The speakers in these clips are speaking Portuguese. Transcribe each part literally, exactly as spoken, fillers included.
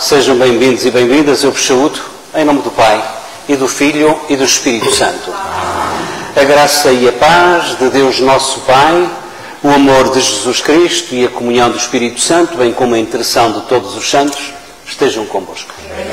Sejam bem-vindos e bem-vindas, eu vos saúdo em nome do Pai, e do Filho e do Espírito Santo. A graça e a paz de Deus nosso Pai, o amor de Jesus Cristo e a comunhão do Espírito Santo, bem como a intercessão de todos os santos, estejam convosco.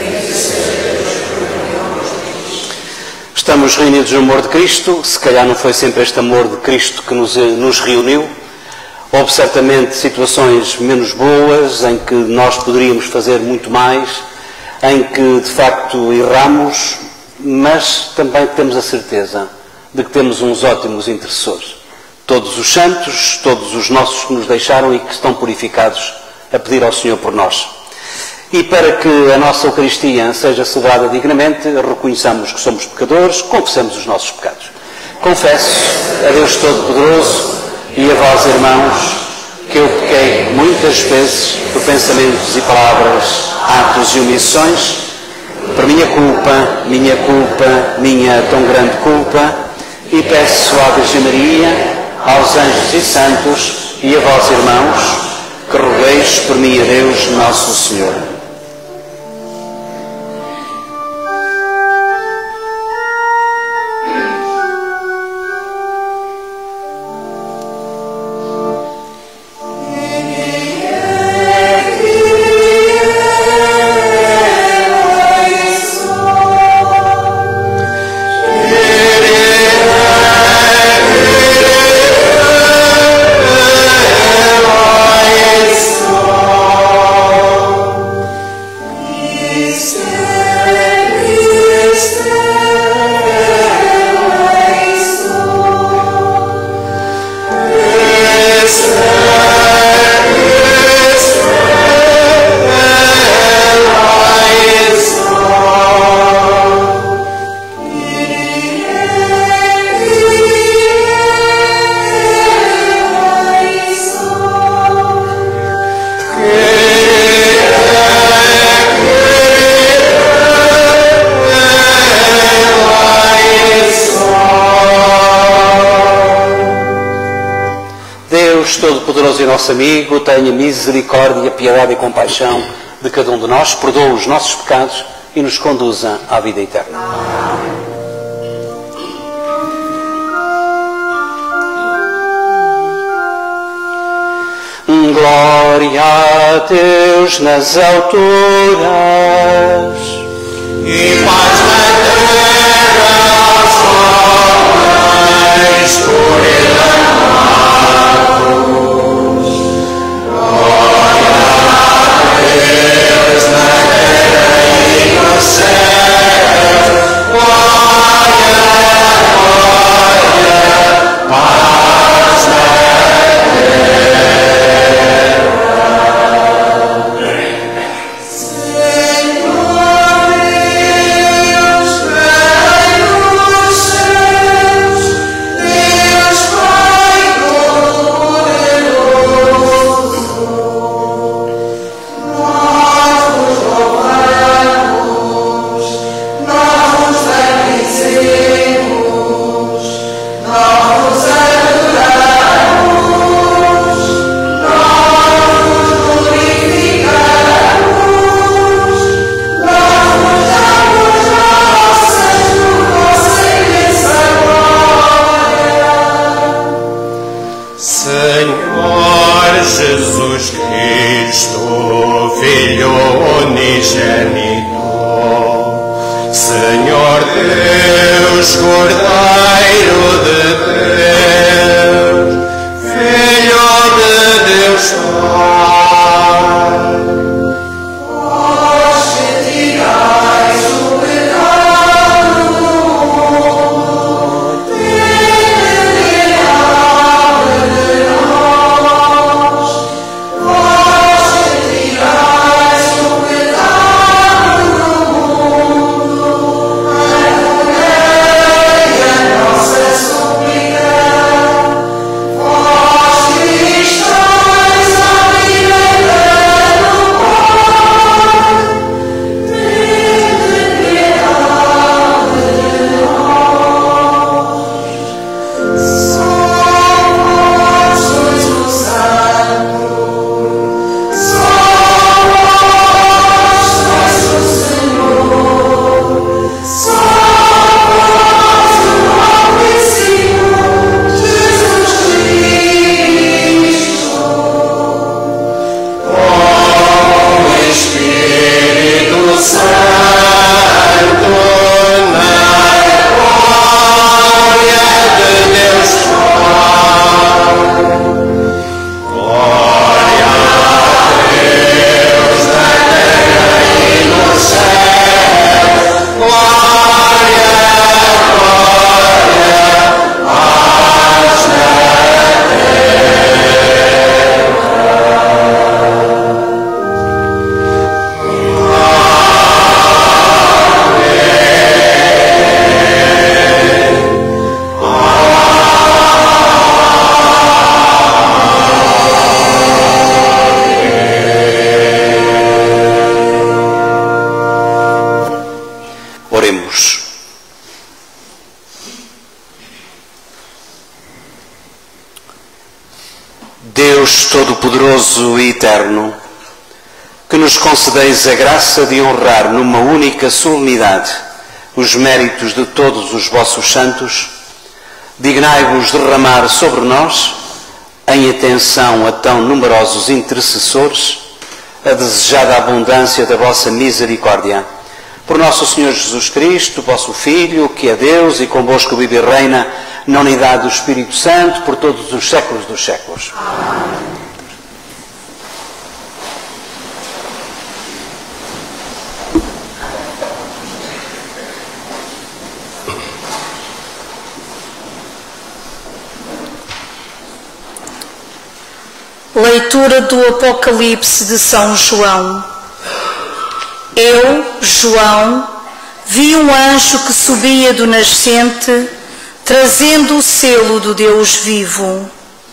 Estamos reunidos no amor de Cristo. Se calhar não foi sempre este amor de Cristo que nos, nos reuniu. Houve certamente situações menos boas, em que nós poderíamos fazer muito mais, em que de facto erramos, mas também temos a certeza de que temos uns ótimos intercessores. Todos os santos, todos os nossos que nos deixaram e que estão purificados a pedir ao Senhor por nós. E para que a nossa Eucaristia seja celebrada dignamente, reconheçamos que somos pecadores, confessamos os nossos pecados. Confesso a Deus Todo-Poderoso e a vós, irmãos, que eu pequei muitas vezes por pensamentos e palavras, atos e omissões, por minha culpa, minha culpa, minha tão grande culpa, e peço à Virgem Maria, aos anjos e santos e a vós, irmãos, que rogueis por mim a Deus nosso Senhor. Todo-Poderoso e nosso amigo, tenha misericórdia, piedade e compaixão de cada um de nós, perdoa os nossos pecados e nos conduza à vida eterna. Glória a Deus nas alturas e paz na terra aos homens por ele amados. Glória a Deus na terra e no céu. Glória, glória, paz na Deus Todo-Poderoso e Eterno, que nos concedeis a graça de honrar numa única solenidade os méritos de todos os vossos santos, dignai-vos derramar sobre nós, em atenção a tão numerosos intercessores, a desejada abundância da vossa misericórdia. Por nosso Senhor Jesus Cristo, vosso Filho, que é Deus e convosco vive e reina na unidade do Espírito Santo, por todos os séculos dos séculos. Amém. Leitura do Apocalipse de São João. Eu, João, vi um anjo que subia do nascente, trazendo o selo do Deus vivo.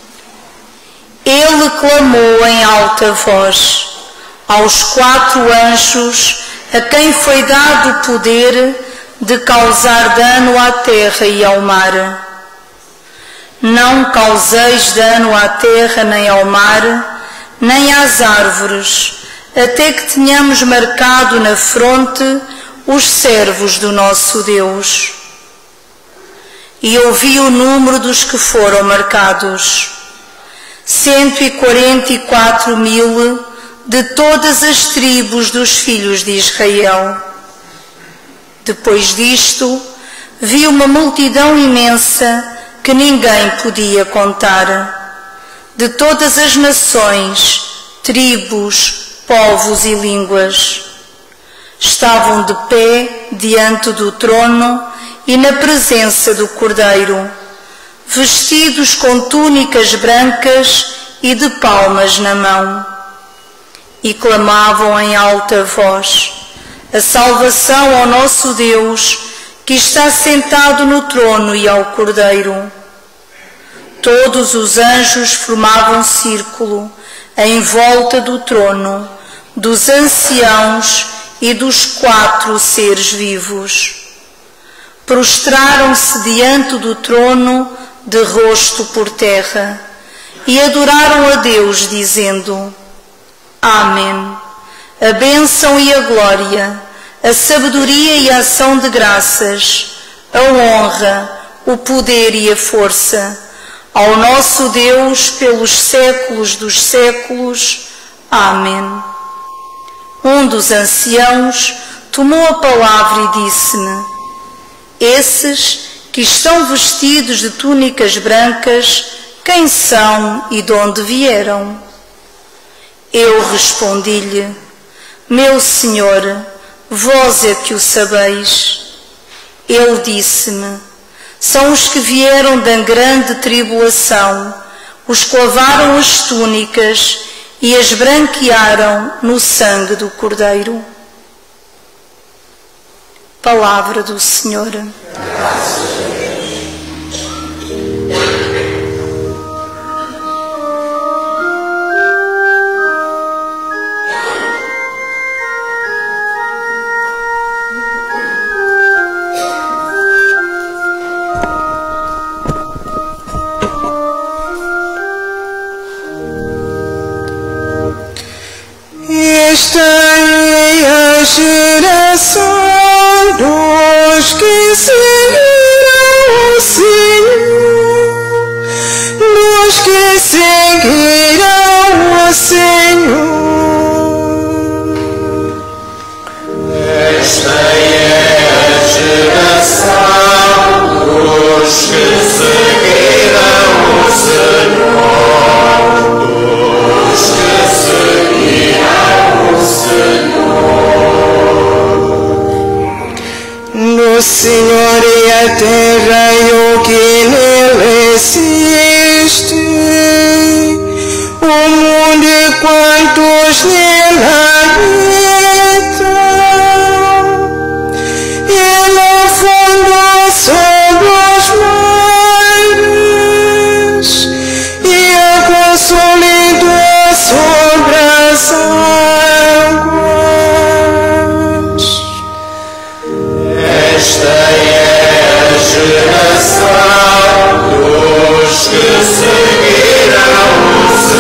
Ele clamou em alta voz aos quatro anjos a quem foi dado o poder de causar dano à terra e ao mar. Não causeis dano à terra, nem ao mar, nem às árvores, até que tenhamos marcado na fronte os servos do nosso Deus. E ouvi o número dos que foram marcados, cento e quarenta e quatro mil de todas as tribos dos filhos de Israel. Depois disto, vi uma multidão imensa que ninguém podia contar, de todas as nações, tribos, povos e línguas. Estavam de pé diante do trono e na presença do Cordeiro, vestidos com túnicas brancas e de palmas na mão. E clamavam em alta voz a salvação ao nosso Deus, que está sentado no trono, e ao Cordeiro. Todos os anjos formavam círculo em volta do trono, dos anciãos e dos quatro seres vivos. Prostraram-se diante do trono de rosto por terra e adoraram a Deus, dizendo: Amém. A bênção e a glória, a sabedoria e a ação de graças, a honra, o poder e a força, ao nosso Deus pelos séculos dos séculos. Amém. Um dos anciãos tomou a palavra e disse-me: Esses que estão vestidos de túnicas brancas, quem são e de onde vieram? Eu respondi-lhe: Meu Senhor, vós é que o sabeis. Ele disse-me: São os que vieram da grande tribulação, os que lavaram as túnicas e as branquearam no sangue do Cordeiro. Palavra do Senhor. Graças a Deus. Esta é a geração dos que seguirão o Senhor, dos que seguirão o Senhor. Esta é a geração dos que seguirão o Senhor, dos que seguirão o Senhor. Do Senhor e a terra e o que nele existe, o mundo e quantos nele habitam. Ele afundou sobre os mares e a consolidou sobre as águas. Esta é a geração dos que seguirão o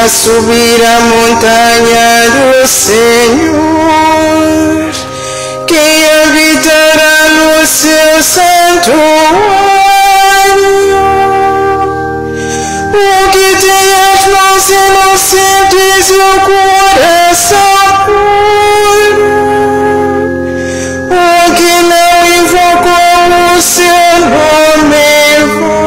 para subir a montanha do Senhor? Quem habitará no seu santuário? O que tem as mãos inocentes e o coração puro, o que não invocou o seu nome em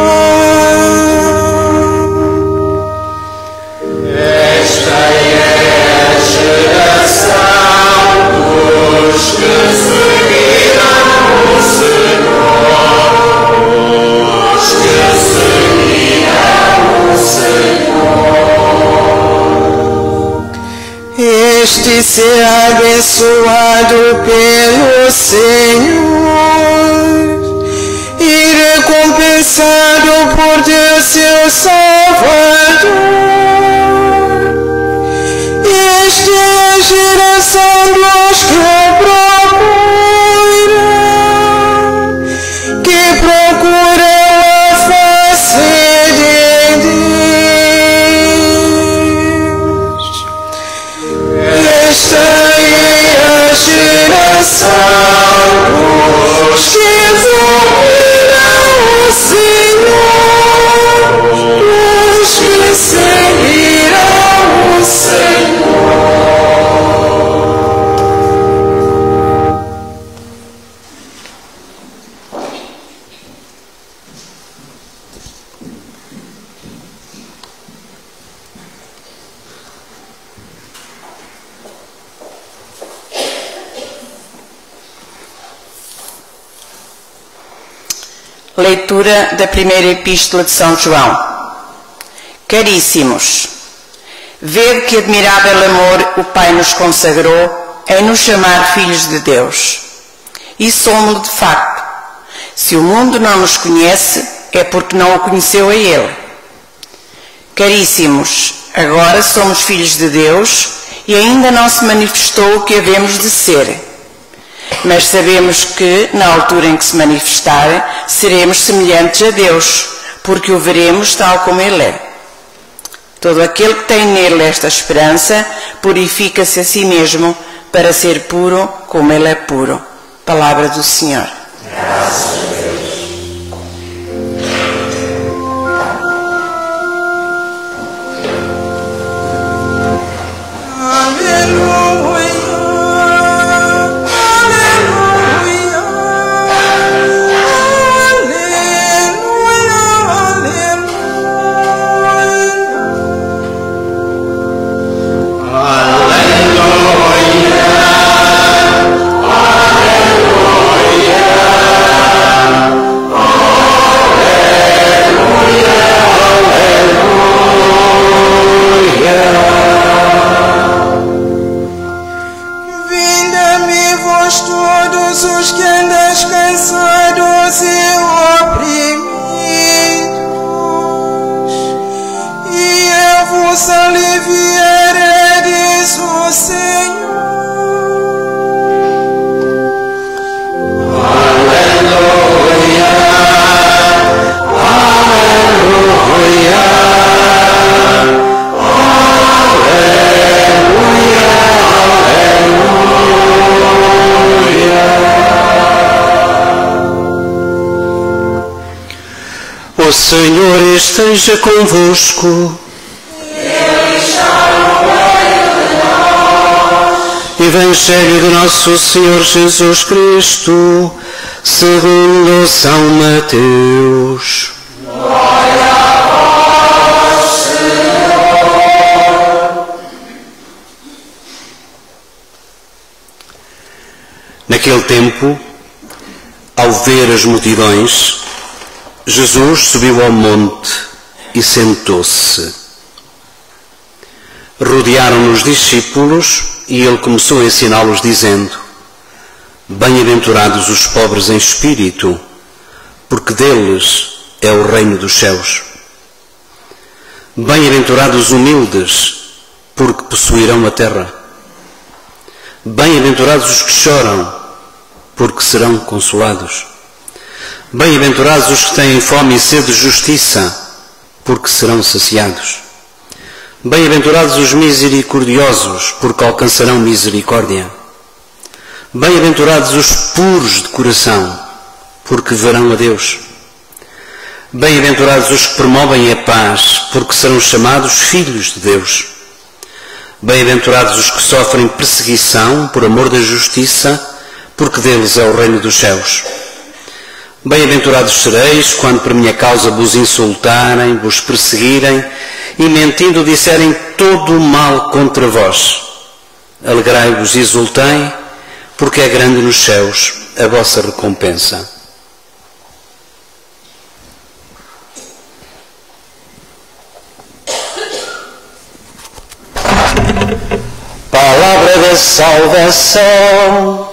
vão. Esta é a geração dos que seguirão o Senhor, os que seguirão o Senhor. Este será abençoado pelo Senhor e recompensado por Deus seu Salvador. Esta é a geração dos que procuram, que procuram a face de Deus. Esta é a geração dos que procuram o Senhor, dos que seguirão o Senhor. Leitura da primeira epístola de São João. Caríssimos, vede que admirável amor o Pai nos consagrou em nos chamar filhos de Deus. E somos de facto. Se o mundo não nos conhece, é porque não o conheceu a Ele. Caríssimos, agora somos filhos de Deus e ainda não se manifestou o que havemos de ser. Mas sabemos que, na altura em que se manifestar, seremos semelhantes a Deus, porque o veremos tal como Ele é. Todo aquele que tem nele esta esperança, purifica-se a si mesmo, para ser puro como Ele é puro. Palavra do Senhor. Graças a Deus. O Senhor esteja convosco. Ele está no meio de nós. Evangelho do nosso Senhor Jesus Cristo, segundo São Mateus. Glória a vós, Senhor. Naquele tempo, ao ver as multidões, Jesus subiu ao monte e sentou-se. Rodearam-no os discípulos e ele começou a ensiná-los dizendo: Bem-aventurados os pobres em espírito, porque deles é o reino dos céus. Bem-aventurados os humildes, porque possuirão a terra. Bem-aventurados os que choram, porque serão consolados. Bem-aventurados os que têm fome e sede de justiça, porque serão saciados. Bem-aventurados os misericordiosos, porque alcançarão misericórdia. Bem-aventurados os puros de coração, porque verão a Deus. Bem-aventurados os que promovem a paz, porque serão chamados filhos de Deus. Bem-aventurados os que sofrem perseguição por amor da justiça, porque deles é o reino dos céus. Bem-aventurados sereis quando por minha causa vos insultarem, vos perseguirem e mentindo disserem todo o mal contra vós. Alegrai-vos e exultei, porque é grande nos céus a vossa recompensa. Palavra da salvação.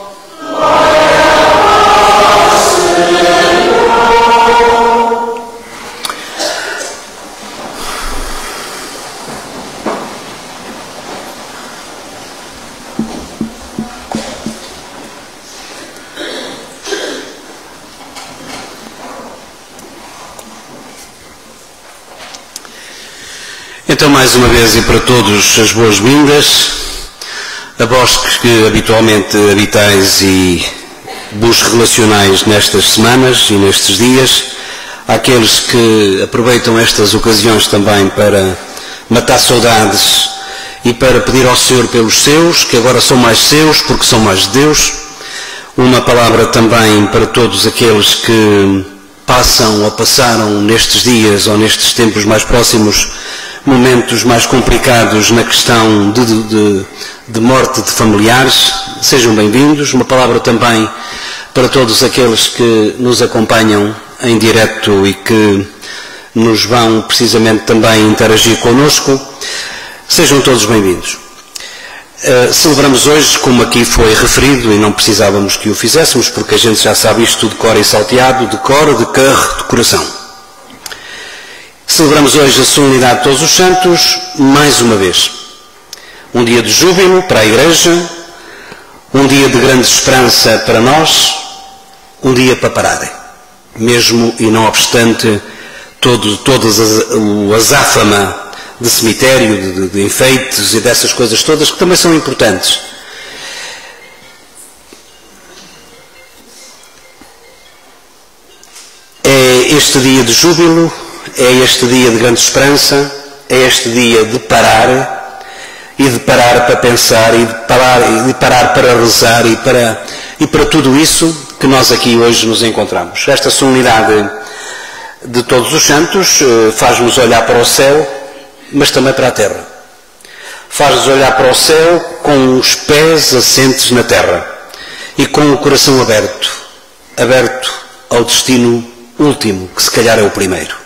Então, mais uma vez e para todos, as boas-vindas a vós que habitualmente habitais e vos relacionais nestas semanas e nestes dias, àqueles que aproveitam estas ocasiões também para matar saudades e para pedir ao Senhor pelos seus, que agora são mais seus porque são mais de Deus. Uma palavra também para todos aqueles que passam ou passaram nestes dias ou nestes tempos mais próximos momentos mais complicados na questão de, de, de morte de familiares. Sejam bem-vindos. Uma palavra também para todos aqueles que nos acompanham em direto e que nos vão precisamente também interagir connosco. Sejam todos bem-vindos. Uh, celebramos hoje, como aqui foi referido, e não precisávamos que o fizéssemos, porque a gente já sabe isto de cor e salteado, de cor, de carro, de coração. Celebramos hoje a solenidade de todos os santos, mais uma vez. Um dia de júbilo para a Igreja, um dia de grande esperança para nós, um dia para pararem. Mesmo e não obstante todo, todas as, o azáfama de cemitério, de, de, de enfeites e dessas coisas todas, que também são importantes. É este dia de júbilo, é este dia de grande esperança, é este dia de parar, e de parar para pensar, e de parar, e de parar para rezar, e para, e para tudo isso que nós aqui hoje nos encontramos. Esta solenidade de todos os santos faz-nos olhar para o céu, mas também para a terra. Faz-nos olhar para o céu com os pés assentes na terra, e com o coração aberto, aberto ao destino último, que se calhar é o primeiro.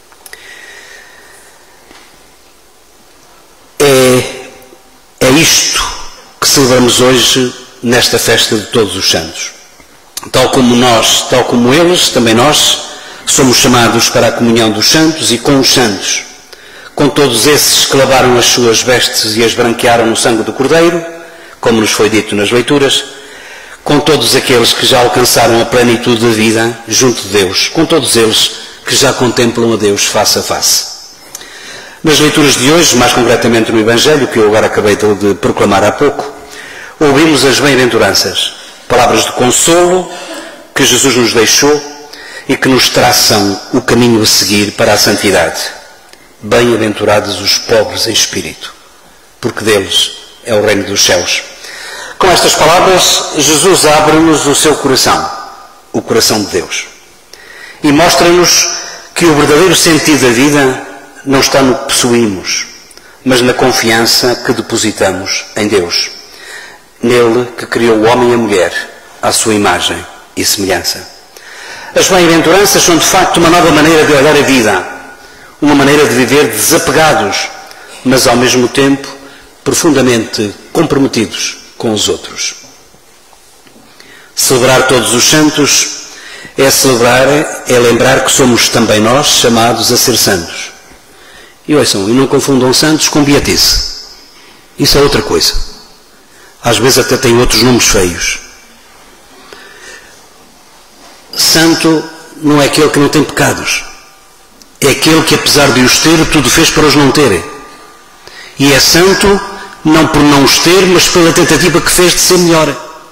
É, é isto que celebramos hoje nesta festa de todos os santos. Tal como nós, tal como eles, também nós somos chamados para a comunhão dos santos e com os santos, com todos esses que lavaram as suas vestes e as branquearam no sangue do Cordeiro, como nos foi dito nas leituras, com todos aqueles que já alcançaram a plenitude da vida junto de Deus, com todos eles que já contemplam a Deus face a face. Nas leituras de hoje, mais concretamente no Evangelho, que eu agora acabei de proclamar há pouco, ouvimos as bem-aventuranças, palavras de consolo que Jesus nos deixou e que nos traçam o caminho a seguir para a santidade. Bem-aventurados os pobres em espírito, porque deles é o reino dos céus. Com estas palavras, Jesus abre-nos o seu coração, o coração de Deus, e mostra-nos que o verdadeiro sentido da vida não está no que possuímos, mas na confiança que depositamos em Deus, nele que criou o homem e a mulher à sua imagem e semelhança. As bem-aventuranças são de facto uma nova maneira de olhar a vida, uma maneira de viver desapegados, mas ao mesmo tempo profundamente comprometidos com os outros. Celebrar todos os santos é celebrar, é lembrar que somos também nós chamados a ser santos. E ouçam, e não confundam santos com beatice. Isso é outra coisa. Às vezes até tem outros nomes feios. Santo não é aquele que não tem pecados. É aquele que, apesar de os ter, tudo fez para os não terem. E é santo não por não os ter, mas pela tentativa que fez de ser melhor.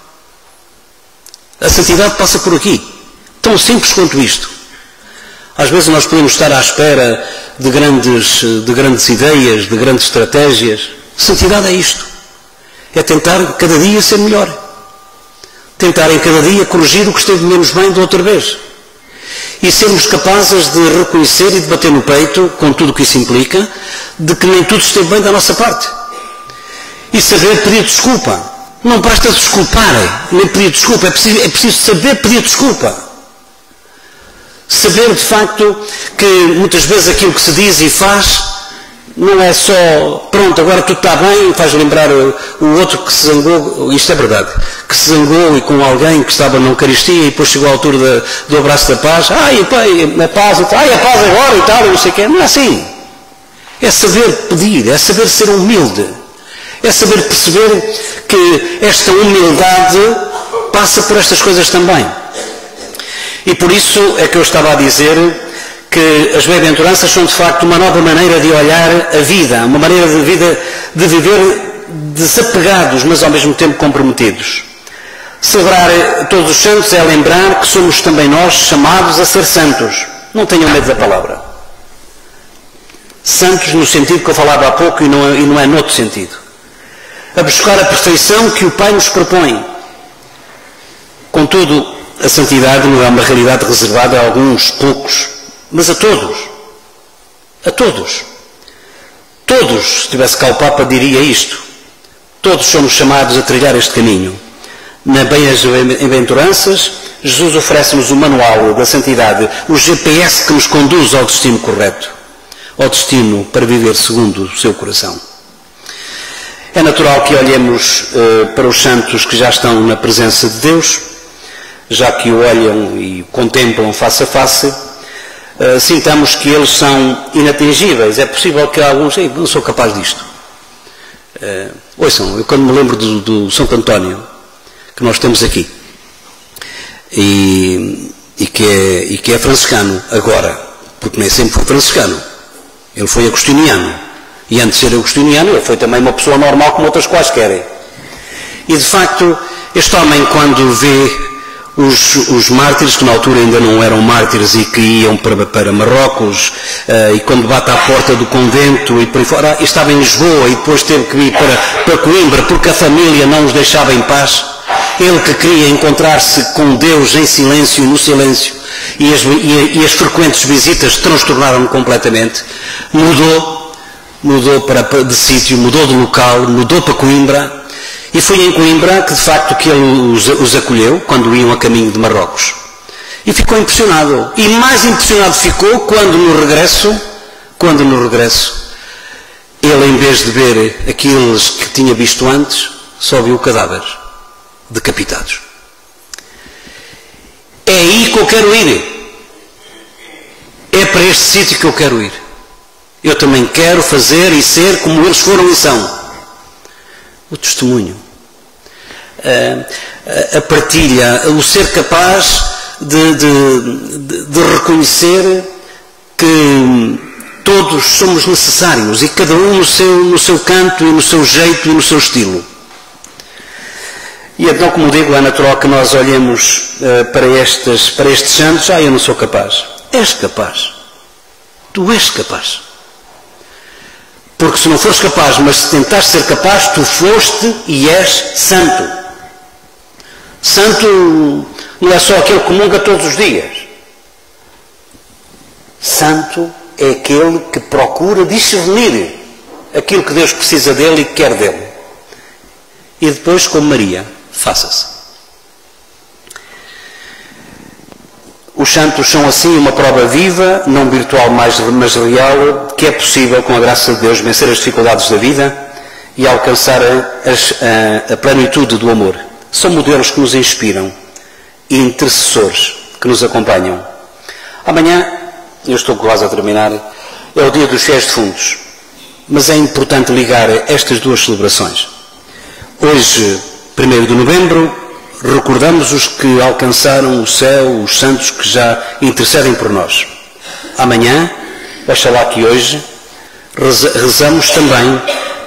A santidade passa por aqui. Tão simples quanto isto. Às vezes nós podemos estar à espera de grandes, de grandes ideias, de grandes estratégias. Santidade é isto. É tentar cada dia ser melhor. Tentar em cada dia corrigir o que esteve menos bem da outra vez. E sermos capazes de reconhecer e de bater no peito, com tudo o que isso implica, de que nem tudo esteve bem da nossa parte. E saber pedir desculpa. Não basta desculpar, nem pedir desculpa, é preciso, é preciso saber pedir desculpa. Saber de facto que muitas vezes aquilo que se diz e faz não é só, pronto, agora tudo está bem, faz lembrar o, o outro que se zangou, isto é verdade, que se zangou e com alguém que estava na Eucaristia e depois chegou à altura da, do abraço da paz, ai, a paz, ai, a paz agora e tal, e não sei o quê. Não é assim. É saber pedir, é saber ser humilde, é saber perceber que esta humildade passa por estas coisas também. E por isso é que eu estava a dizer que as bem-aventuranças são de facto uma nova maneira de olhar a vida, uma maneira de, vida, de viver desapegados, mas ao mesmo tempo comprometidos. Celebrar todos os santos é lembrar que somos também nós chamados a ser santos. Não tenham medo da palavra. Santos no sentido que eu falava há pouco e não é, e não é noutro sentido. A buscar a perfeição que o Pai nos propõe. Contudo, a santidade não é uma realidade reservada a alguns poucos, mas a todos. A todos. Todos, se estivesse cá o Papa, diria isto. Todos somos chamados a trilhar este caminho. Na Bem-aventuranças, Jesus oferece-nos o manual da santidade, o G P S que nos conduz ao destino correto, ao destino para viver segundo o seu coração. É natural que olhemos uh, para os santos que já estão na presença de Deus, já que o olham e contemplam face a face, uh, sintamos que eles são inatingíveis. É possível que alguns, ei, não sou capaz disto. Uh, ouçam, eu quando me lembro do, do Santo António, que nós temos aqui, e, e, que é, e que é franciscano agora, porque nem sempre foi franciscano, ele foi agostiniano. E antes de ser agostiniano, ele foi também uma pessoa normal como outras quaisquer. E de facto, este homem, quando vê os, os mártires, que na altura ainda não eram mártires e que iam para, para Marrocos, uh, e quando bate à porta do convento e por aí fora, estava em Lisboa e depois teve que ir para, para Coimbra porque a família não os deixava em paz. Ele que queria encontrar-se com Deus em silêncio, no silêncio, e as, e, e as frequentes visitas transtornaram-no completamente, mudou. Mudou para, de sítio, mudou de local, mudou para Coimbra, e foi em Coimbra que de facto que ele os, os acolheu, quando iam a caminho de Marrocos. E ficou impressionado. E mais impressionado ficou quando no regresso, quando no regresso, ele em vez de ver aqueles que tinha visto antes, só viu cadáveres decapitados. É aí que eu quero ir. É para este sítio que eu quero ir. Eu também quero fazer e ser como eles foram e são. O testemunho, a, a partilha, o ser capaz de, de, de, de reconhecer que todos somos necessários e cada um no seu, no seu canto e no seu jeito e no seu estilo. E então, como digo, é natural que nós olhemos uh, para, estes, para estes santos. Ah, eu não sou capaz. És capaz. Tu és capaz. Porque se não fores capaz, mas se tentares ser capaz, tu foste e és santo. Santo não é só aquele que comunga todos os dias. Santo é aquele que procura discernir aquilo que Deus precisa dele e que quer dele. E depois, como Maria, faça-se. Os santos são assim uma prova viva, não virtual mais, mas real, que é possível, com a graça de Deus, vencer as dificuldades da vida e alcançar a, a, a plenitude do amor. São modelos que nos inspiram e intercessores que nos acompanham. Amanhã, eu estou quase a terminar, é o dia dos fiéis defuntos, mas é importante ligar estas duas celebrações. Hoje, primeiro de novembro, recordamos os que alcançaram o céu, os santos que já intercedem por nós. Amanhã, oxalá que hoje, rezamos também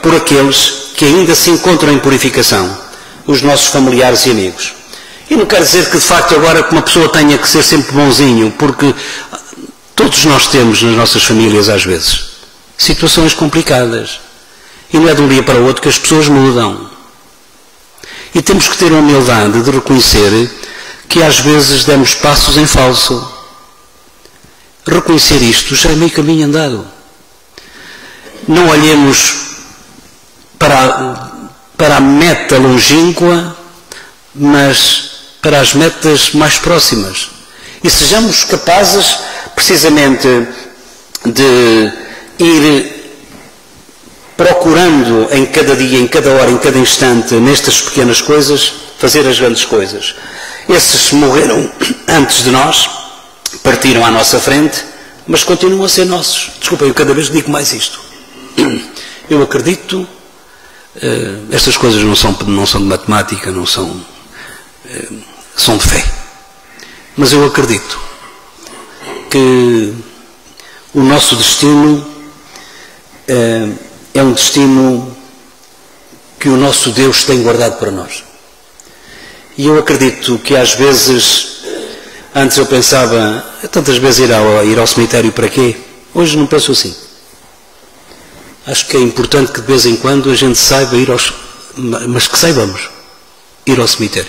por aqueles que ainda se encontram em purificação, os nossos familiares e amigos. E não quer dizer que de facto agora que uma pessoa tenha que ser sempre bonzinho, porque todos nós temos nas nossas famílias às vezes situações complicadas. E não é de um dia para o outro que as pessoas mudam. E temos que ter a humildade de reconhecer que às vezes demos passos em falso. Reconhecer isto já é meio caminho andado. Não olhemos para a, para a meta longínqua, mas para as metas mais próximas. E sejamos capazes, precisamente, de ir procurando em cada dia, em cada hora, em cada instante, nestas pequenas coisas, fazer as grandes coisas. Esses morreram antes de nós, partiram à nossa frente, mas continuam a ser nossos. Desculpem, eu cada vez digo mais isto. Eu acredito, uh, estas coisas não são, não são de matemática, não são, uh, são de fé. Mas eu acredito que o nosso destino uh, é um destino que o nosso Deus tem guardado para nós. E eu acredito que às vezes, antes eu pensava, tantas vezes ir ao, ir ao cemitério para quê? Hoje não penso assim. Acho que é importante que de vez em quando a gente saiba ir aos, mas que saibamos ir ao cemitério.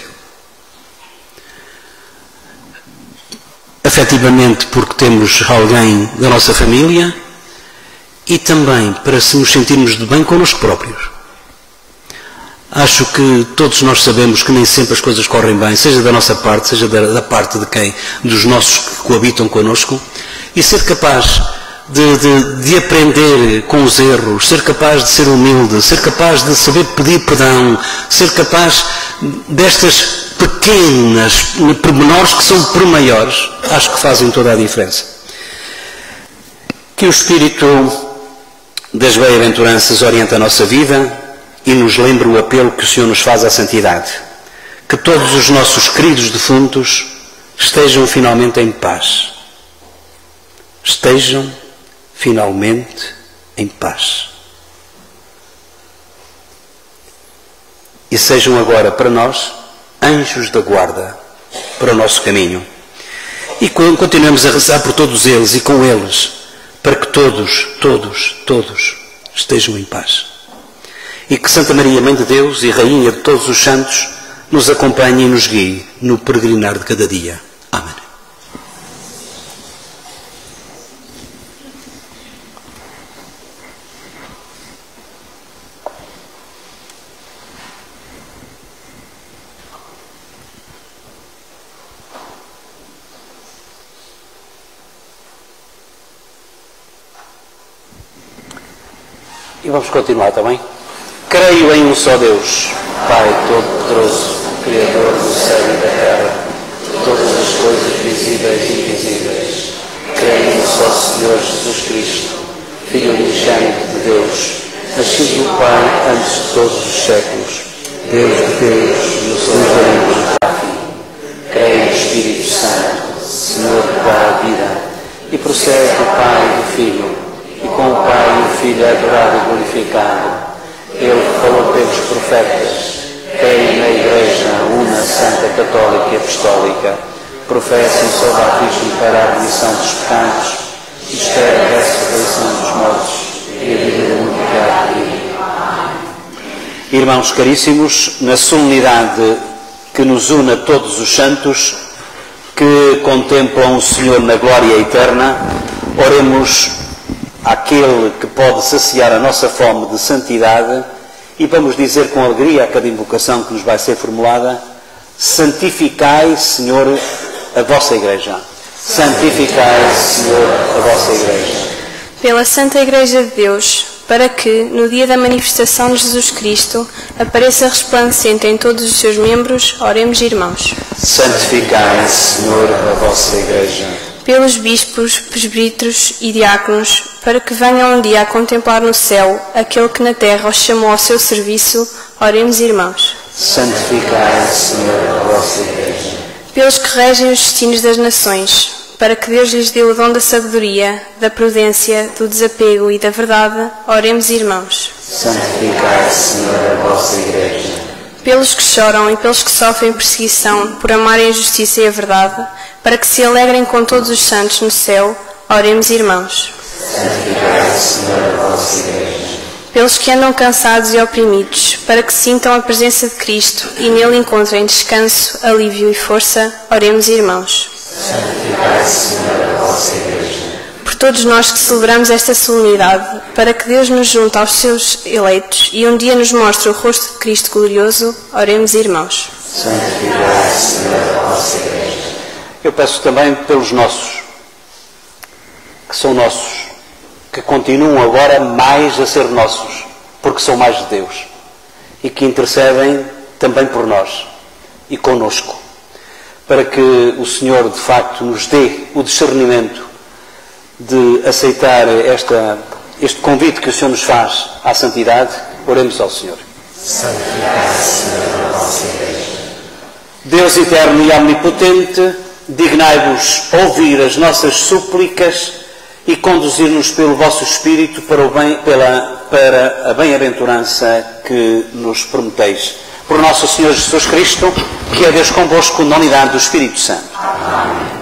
Afetivamente porque temos alguém da nossa família e também para se nos sentirmos de bem connosco próprios. Acho que todos nós sabemos que nem sempre as coisas correm bem, seja da nossa parte, seja da, da parte de quem, dos nossos que coabitam connosco, e ser capaz de, de, de aprender com os erros, ser capaz de ser humilde, ser capaz de saber pedir perdão, ser capaz destas pequenas pormenores que são por maiores, acho que fazem toda a diferença. Que o Espírito das bem-aventuranças oriente a nossa vida e nos lembre o apelo que o Senhor nos faz à santidade. Que todos os nossos queridos defuntos estejam finalmente em paz. Estejam finalmente em paz. E sejam agora para nós anjos da guarda para o nosso caminho. E continuemos a rezar por todos eles e com eles, para que todos, todos, todos estejam em paz. E que Santa Maria, Mãe de Deus e Rainha de todos os santos, nos acompanhe e nos guie no peregrinar de cada dia. Amém. E vamos continuar também. Creio em um só Deus, Pai Todo-Poderoso, Criador do céu e da terra, de todas as coisas visíveis e invisíveis. Creio em um só Senhor Jesus Cristo, Filho unigênito de Deus, nascido do Pai antes de todos os séculos, Deus de Deus, nos anos. Creio no Espírito Santo, Senhor que dá a vida, e procede do Pai e do Filho, e com o Pai e o Filho é adorado e glorificado. Ele que falou pelos profetas, creio na Igreja, una, santa, católica e apostólica, professo um só batismo para a remissão dos pecados, e espero a ressurreição dos mortos e a vida do mundo que há de vir. Irmãos caríssimos, na solenidade que nos une a todos os santos, que contemplam o Senhor na glória eterna, oremos àquele que pode saciar a nossa fome de santidade e vamos dizer com alegria a cada invocação que nos vai ser formulada: santificai, Senhor, a vossa Igreja. Santificai, Senhor, a vossa Igreja. Pela Santa Igreja de Deus, para que, no dia da manifestação de Jesus Cristo, apareça resplandecente em todos os seus membros, oremos, irmãos. Santificai, Senhor, a vossa Igreja. Pelos bispos, presbíteros e diáconos, para que venham um dia a contemplar no céu aquele que na terra os chamou ao seu serviço, oremos, irmãos. Santificai, Senhor, a vossa Igreja. Pelos que regem os destinos das nações, para que Deus lhes dê o dom da sabedoria, da prudência, do desapego e da verdade, oremos, irmãos. Santificai, Senhor, a vossa Igreja. Pelos que choram e pelos que sofrem perseguição por amarem a justiça e a verdade, para que se alegrem com todos os santos no céu, oremos, irmãos. Santificai, Senhor, a vossa Igreja. Pelos que andam cansados e oprimidos, para que sintam a presença de Cristo e nele encontrem descanso, alívio e força, oremos, irmãos. Santificai, Senhor, a vossa Igreja. Por todos nós que celebramos esta solenidade, para que Deus nos junte aos seus eleitos e um dia nos mostre o rosto de Cristo glorioso, oremos, irmãos. Santificai, Senhor, a vossa Igreja. Eu peço também pelos nossos, que são nossos, que continuam agora mais a ser nossos, porque são mais de Deus, e que intercedem também por nós e conosco, para que o Senhor de facto nos dê o discernimento de aceitar esta, este convite que o Senhor nos faz à santidade. Oremos ao Senhor. Santificai, Senhor, a vossa Igreja. Deus eterno e omnipotente, dignai-vos ouvir as nossas súplicas e conduzir-nos pelo vosso Espírito para, o bem, pela, para a bem-aventurança que nos prometeis. Por nosso Senhor Jesus Cristo, que é Deus convosco na unidade do Espírito Santo. Amém.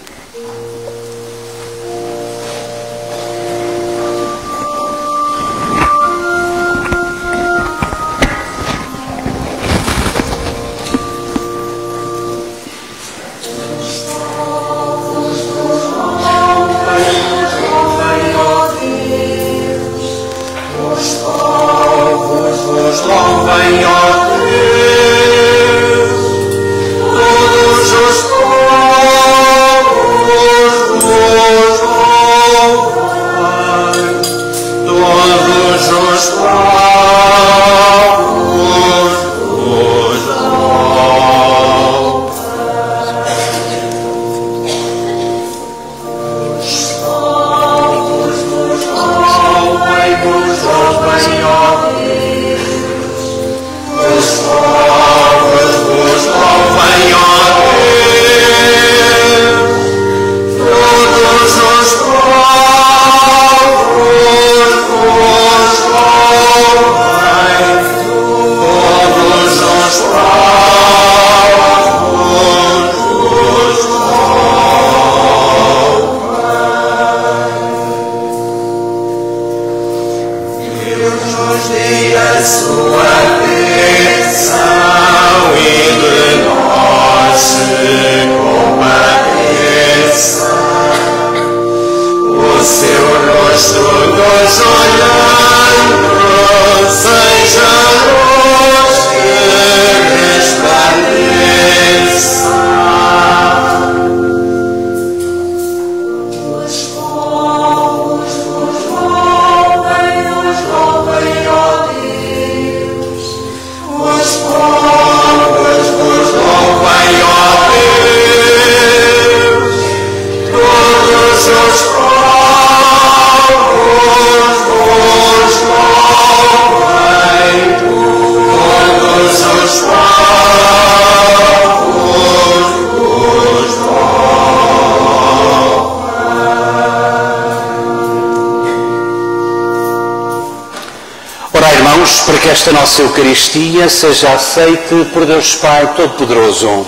Para que esta nossa Eucaristia seja aceite por Deus Pai Todo-Poderoso.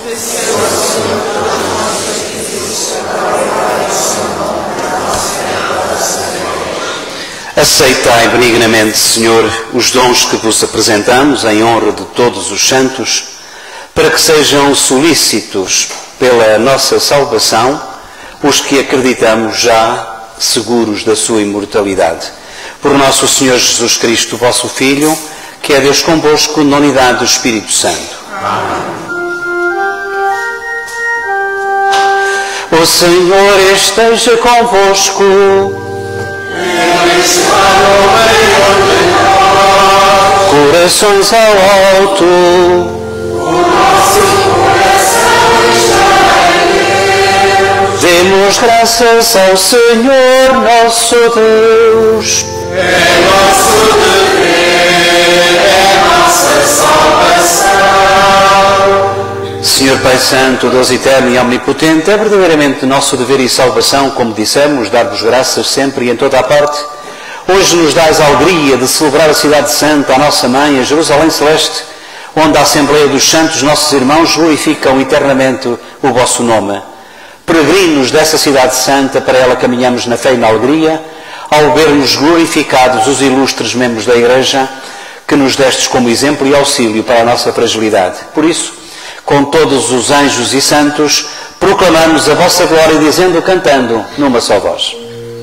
Aceitai benignamente, Senhor, os dons que vos apresentamos em honra de todos os santos, para que sejam solícitos pela nossa salvação os que acreditamos já seguros da sua imortalidade. Por nosso Senhor Jesus Cristo, vosso Filho, que é Deus convosco na unidade do Espírito Santo. Amém. O Senhor esteja convosco. Ele está no meio de nós. Corações ao alto. O nosso coração está em Deus. Demos graças ao Senhor nosso Deus. É nosso dever, é nossa salvação. Senhor Pai Santo, Deus eterno e omnipotente, é verdadeiramente nosso dever e salvação, como dissemos, dar-vos graças sempre e em toda a parte, Hoje nos dás a alegria de celebrar a Cidade Santa, a nossa Mãe, a Jerusalém Celeste, onde a Assembleia dos Santos, nossos irmãos, glorificam eternamente o vosso nome. Peregrinos dessa Cidade Santa, para ela caminhamos na fé e na alegria, ao vermos glorificados os ilustres membros da Igreja, que nos destes como exemplo e auxílio para a nossa fragilidade. Por isso, com todos os anjos e santos, proclamamos a vossa glória, dizendo, cantando, numa só voz.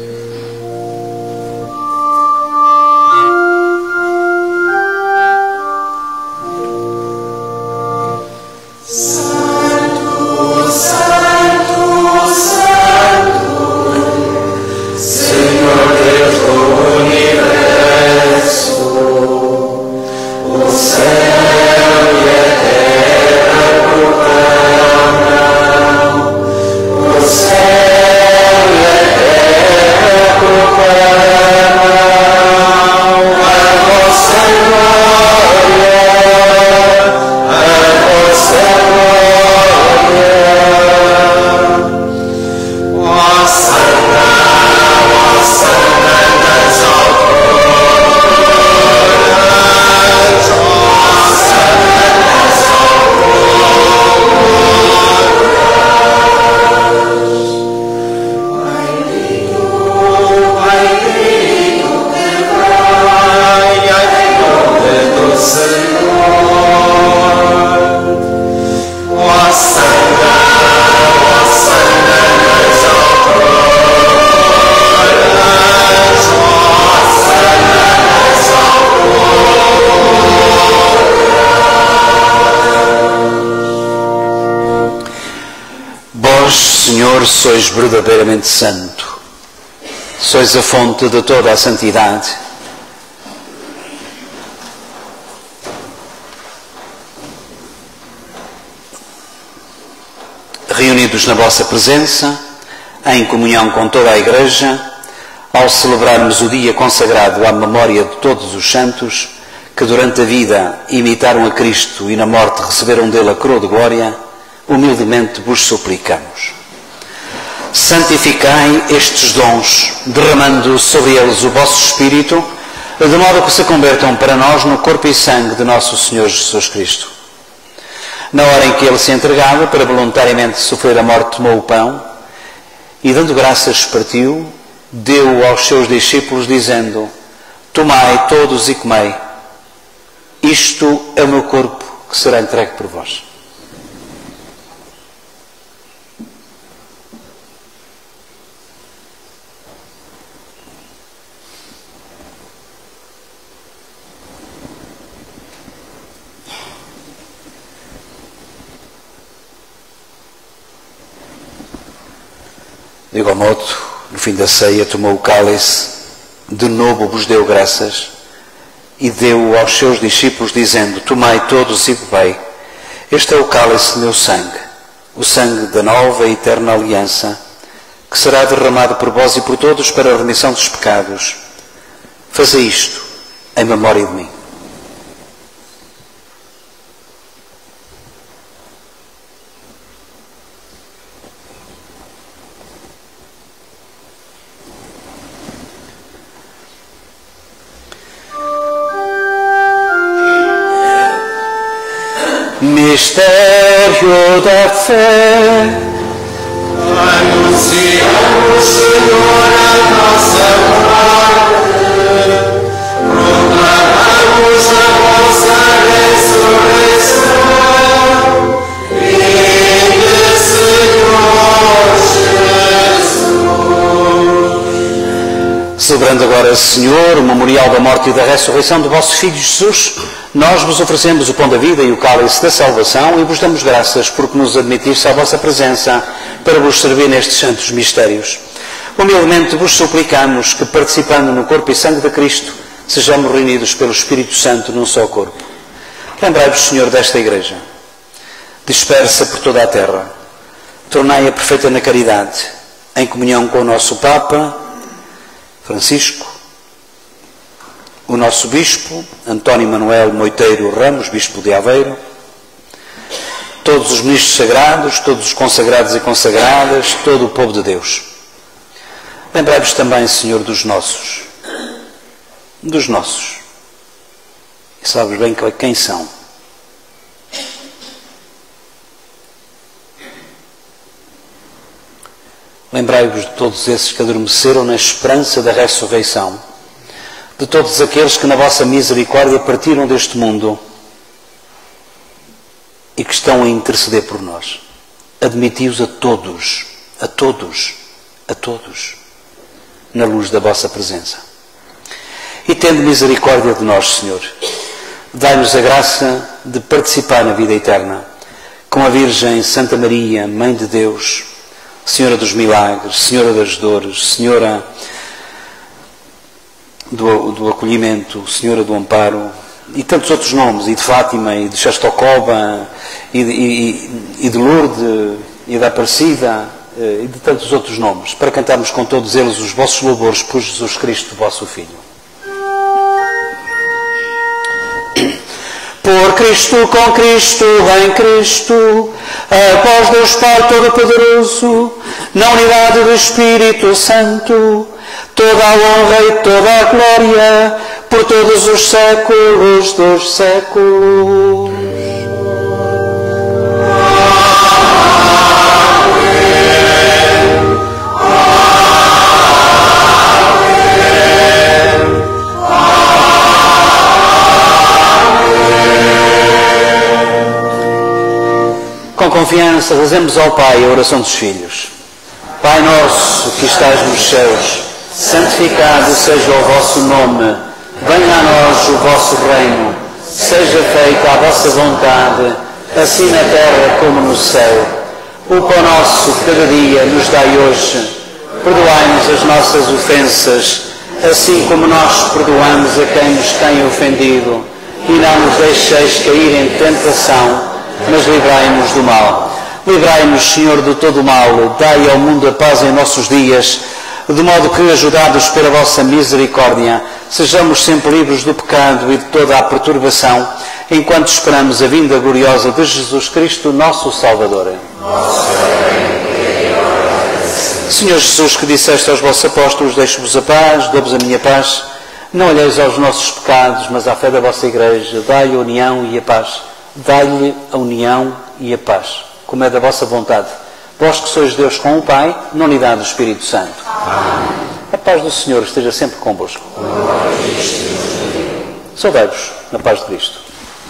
Senhor, sois verdadeiramente santo, sois a fonte de toda a santidade. Reunidos na vossa presença, em comunhão com toda a Igreja, ao celebrarmos o dia consagrado à memória de todos os santos que durante a vida imitaram a Cristo e na morte receberam dele a coroa de glória, humildemente vos suplicamos. Santificai estes dons, derramando sobre eles o vosso Espírito, de modo que se convertam para nós no corpo e sangue de nosso Senhor Jesus Cristo. Na hora em que ele se entregava para voluntariamente sofrer a morte, tomou o pão e, dando graças, partiu, deu aos seus discípulos, dizendo: tomai todos e comei, isto é o meu corpo que será entregue por vós. De igual modo, no fim da ceia, tomou o cálice, de novo vos deu graças e deu aos seus discípulos, dizendo: tomai todos e bebei, este é o cálice do meu sangue, o sangue da nova e eterna aliança, que será derramado por vós e por todos para a remissão dos pecados. Fazei isto em memória de mim. Mistério da fé, anunciamos, Senhor, a nossa morte, proclamamos a vossa ressurreição, vinde, Senhor Jesus. Celebrando agora, Senhor, o memorial da morte e da ressurreição do vosso Filho Jesus, nós vos oferecemos o pão da vida e o cálice da salvação e vos damos graças porque nos admitiste à vossa presença para vos servir nestes santos mistérios. Humildemente vos suplicamos que, participando no corpo e sangue de Cristo, sejamos reunidos pelo Espírito Santo num só corpo. Lembrai-vos, Senhor, desta Igreja, dispersa por toda a terra. Tornai-a perfeita na caridade, em comunhão com o nosso Papa, Francisco, o nosso Bispo, António Manuel Moiteiro Ramos, Bispo de Aveiro, todos os ministros sagrados, todos os consagrados e consagradas, todo o povo de Deus. Lembrai-vos também, Senhor, dos nossos, dos nossos. E sabes bem quem são. Lembrai-vos de todos esses que adormeceram na esperança da ressurreição, de todos aqueles que na vossa misericórdia partiram deste mundo e que estão a interceder por nós. Admiti-os a todos, a todos, a todos, na luz da vossa presença. E tende misericórdia de nós, Senhor. Dai-nos a graça de participar na vida eterna com a Virgem Santa Maria, Mãe de Deus, Senhora dos Milagres, Senhora das Dores, Senhora do, do Acolhimento, Senhora do Amparo, e tantos outros nomes, e de Fátima, e de Chastocoba, e de, e, e de Lourdes, e da Aparecida, e de tantos outros nomes, para cantarmos com todos eles os vossos louvores por Jesus Cristo, vosso Filho. Por Cristo, com Cristo, em Cristo, após Deus Pai Todo-Poderoso, na unidade do Espírito Santo, toda a honra e toda a glória, por todos os séculos dos séculos. Com confiança, rezemos ao Pai a oração dos filhos. Pai nosso, que estás nos céus, santificado seja o vosso nome. Venha a nós o vosso reino. Seja feita a vossa vontade, assim na terra como no céu. O pão nosso de cada dia nos dai hoje. Perdoai-nos as nossas ofensas, assim como nós perdoamos a quem nos tem ofendido. E não nos deixeis cair em tentação, mas livrai-nos do mal. Livrai-nos, Senhor, de todo o mal. Dai ao mundo a paz em nossos dias, de modo que, ajudados pela vossa misericórdia, sejamos sempre livres do pecado e de toda a perturbação, enquanto esperamos a vinda gloriosa de Jesus Cristo, nosso Salvador. Senhor Jesus, que disseste aos vossos apóstolos: deixo-vos a paz, dou-vos a minha paz. Não olheis aos nossos pecados, mas à fé da vossa Igreja. Dai a união e a paz. Dai-lhe a união e a paz, como é da vossa vontade. Vós que sois Deus com o Pai, na unidade do Espírito Santo. Amém. A paz do Senhor esteja sempre convosco. Saudai-vos na paz de Cristo.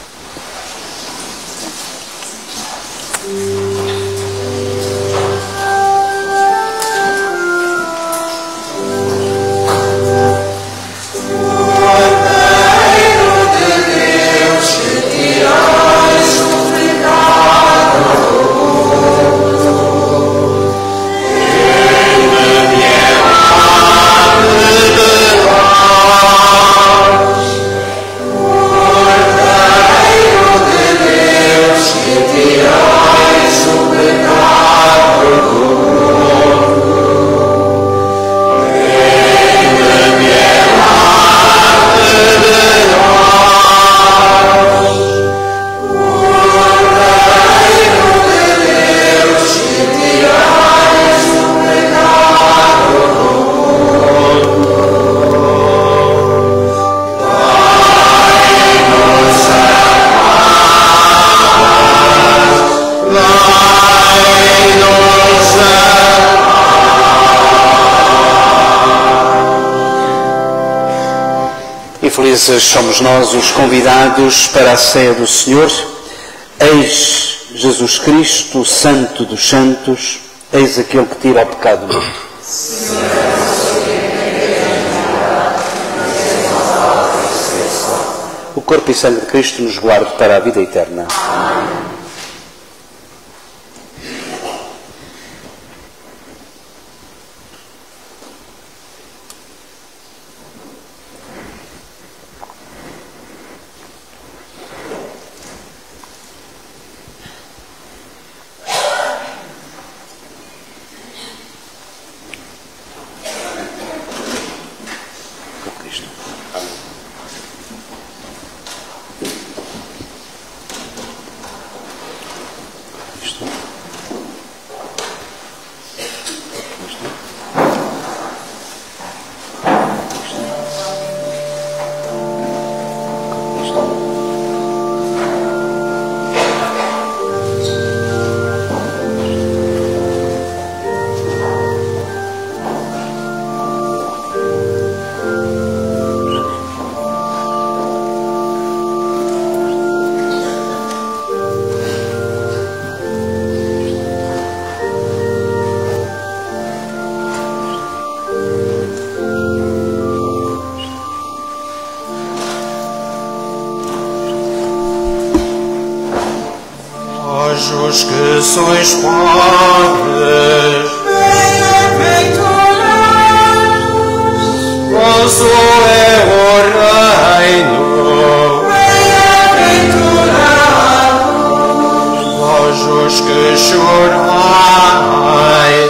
Felizes somos nós os convidados para a ceia do Senhor. Eis Jesus Cristo, Santo dos Santos, eis aquele que tira o pecado do mundo. O corpo e sangue de Cristo nos guarde para a vida eterna. Amém. Vós os que sois pobres, vosso é o reino. Vós os que chorai,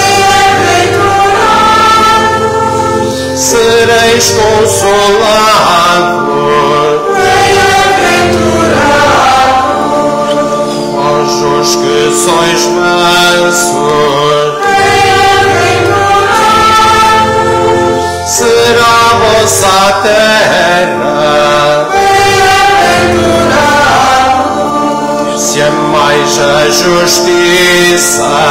sereis consolados. Vós os que sois mansos, será a vossa terra. Se amais a justiça,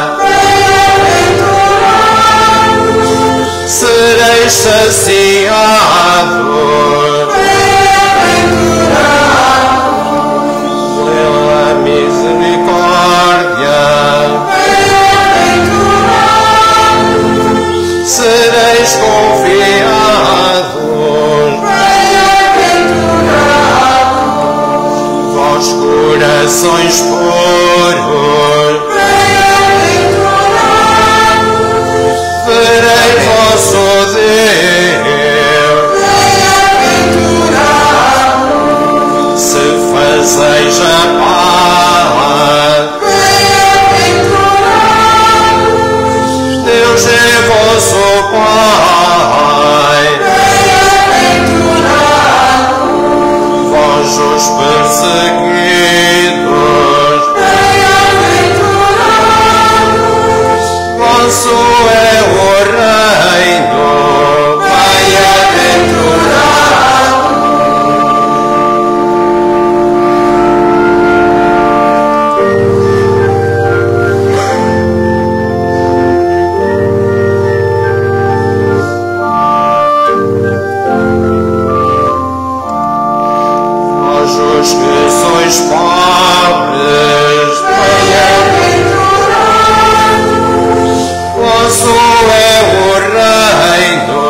sereis saciados. Pela misericórdia, sereis confiados. Vós corações puros, vereis vosso Deus. Se fazeis a paz, Deus é vosso Pai. Vós os perseguidos, vosso é o reino. Vós os que sois pobres, vosso é o reino.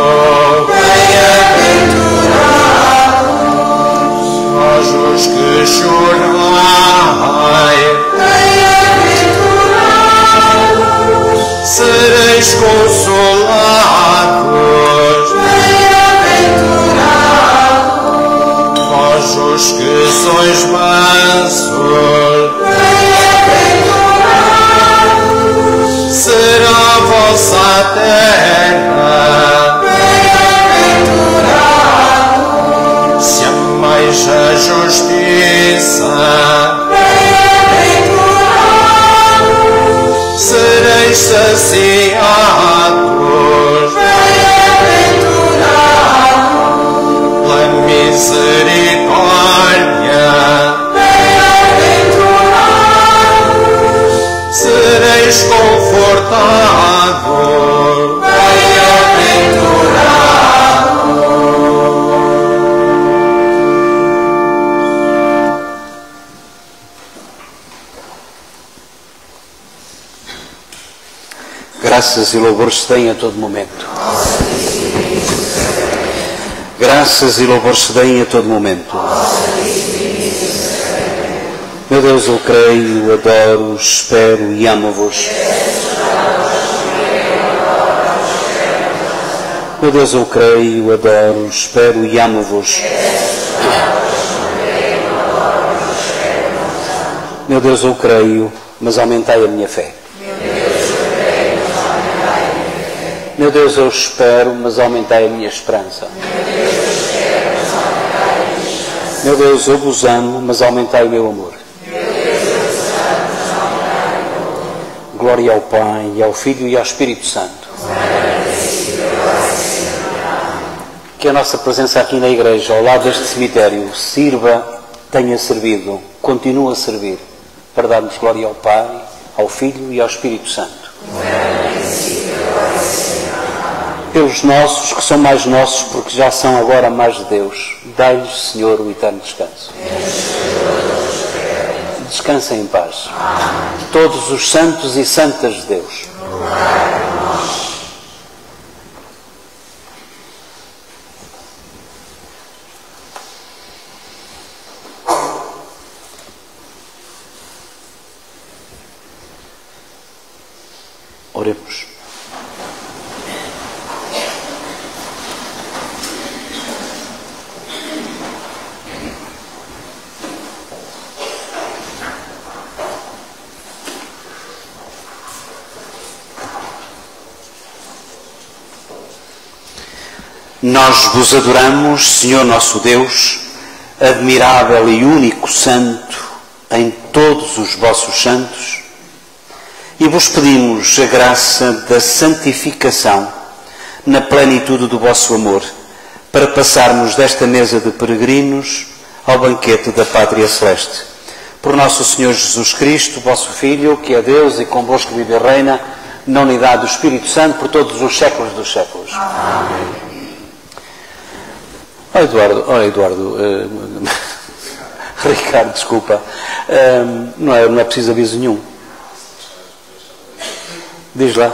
Vós os que chorai, sereis consolados. Vós os que sois mansos, será a vossa terra. Se amais a justiça, sereis saciados. Pela misericórdia, sereis confortados. Graças e louvores se deem a todo momento. Graças e louvores se deem a todo momento. Meu Deus, eu creio, adoro, espero e amo-vos. Meu Deus, eu creio, adoro, espero e amo-vos. Meu Deus, eu creio, mas aumentai a minha fé. Meu Deus, eu espero, mas aumentai a minha esperança. Meu Deus, eu vos amo, mas aumentai o meu amor. Glória ao Pai, ao Filho e ao Espírito Santo. Que a nossa presença aqui na igreja, ao lado deste cemitério, sirva, tenha servido, continue a servir, para darmos glória ao Pai, ao Filho e ao Espírito Santo. Pelos nossos, que são mais nossos, porque já são agora mais de Deus, dai-lhes, Senhor, o eterno descanso. Descansem em paz. Todos os santos e santas de Deus. Oremos. Nós vos adoramos, Senhor nosso Deus, admirável e único Santo em todos os vossos santos, e vos pedimos a graça da santificação na plenitude do vosso amor, para passarmos desta mesa de peregrinos ao banquete da Pátria Celeste. Por nosso Senhor Jesus Cristo, vosso Filho, que é Deus e convosco vive e reina, na unidade do Espírito Santo, por todos os séculos dos séculos. Amém. Oh, Eduardo, oh, Eduardo uh, Ricardo, desculpa, uh, não, é, não é preciso aviso nenhum. Diz lá.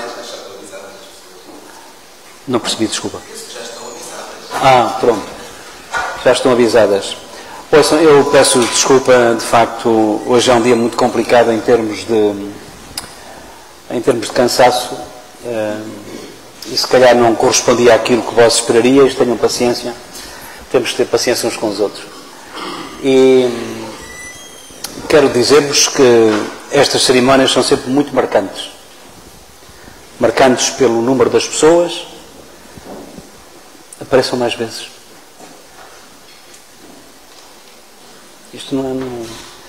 Não percebi, desculpa. Ah, pronto. Já estão avisadas. Ouçam, eu peço desculpa, de facto, hoje é um dia muito complicado em termos de, em termos de cansaço, uh, e se calhar não correspondia àquilo que vós esperarias. Tenham paciência. Temos que ter paciência uns com os outros. E quero dizer-vos que estas cerimónias são sempre muito marcantes. Marcantes pelo número das pessoas. Apareçam mais vezes. Isto não é... Não...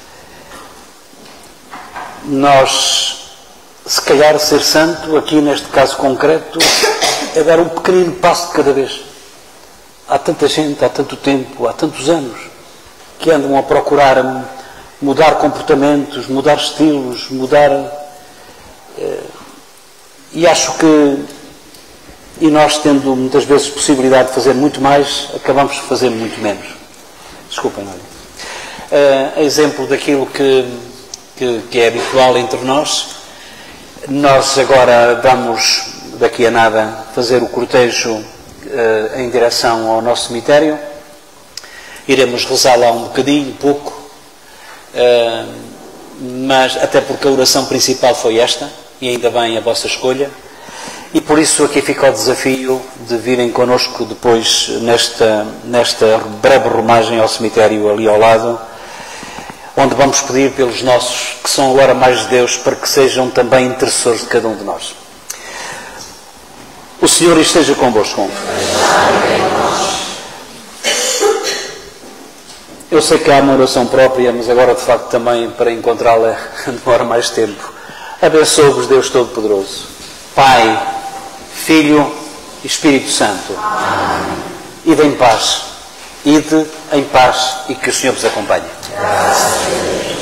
Nós, se calhar, ser santo, aqui neste caso concreto, é dar um pequenino passo de cada vez. Há tanta gente, há tanto tempo, há tantos anos, que andam a procurar mudar comportamentos, mudar estilos, mudar... Eh, e acho que, e nós tendo muitas vezes possibilidade de fazer muito mais, acabamos de fazer muito menos. Desculpem, olha. Eh, exemplo daquilo que, que, que é habitual entre nós, nós agora vamos, daqui a nada, fazer o cortejo em direção ao nosso cemitério. Iremos rezar lá um bocadinho, pouco, mas até porque a oração principal foi esta, e ainda bem a vossa escolha, e por isso aqui fica o desafio de virem connosco depois nesta, nesta breve romagem ao cemitério ali ao lado, onde vamos pedir pelos nossos, que são agora mais de Deus, para que sejam também intercessores de cada um de nós. O Senhor esteja convosco. Eu sei que há uma oração própria, mas agora de facto também para encontrá-la demora mais tempo. Abençoe-vos Deus Todo-Poderoso, Pai, Filho e Espírito Santo. Amém. Ide em paz, ide em paz e que o Senhor vos acompanhe. Graças a Deus.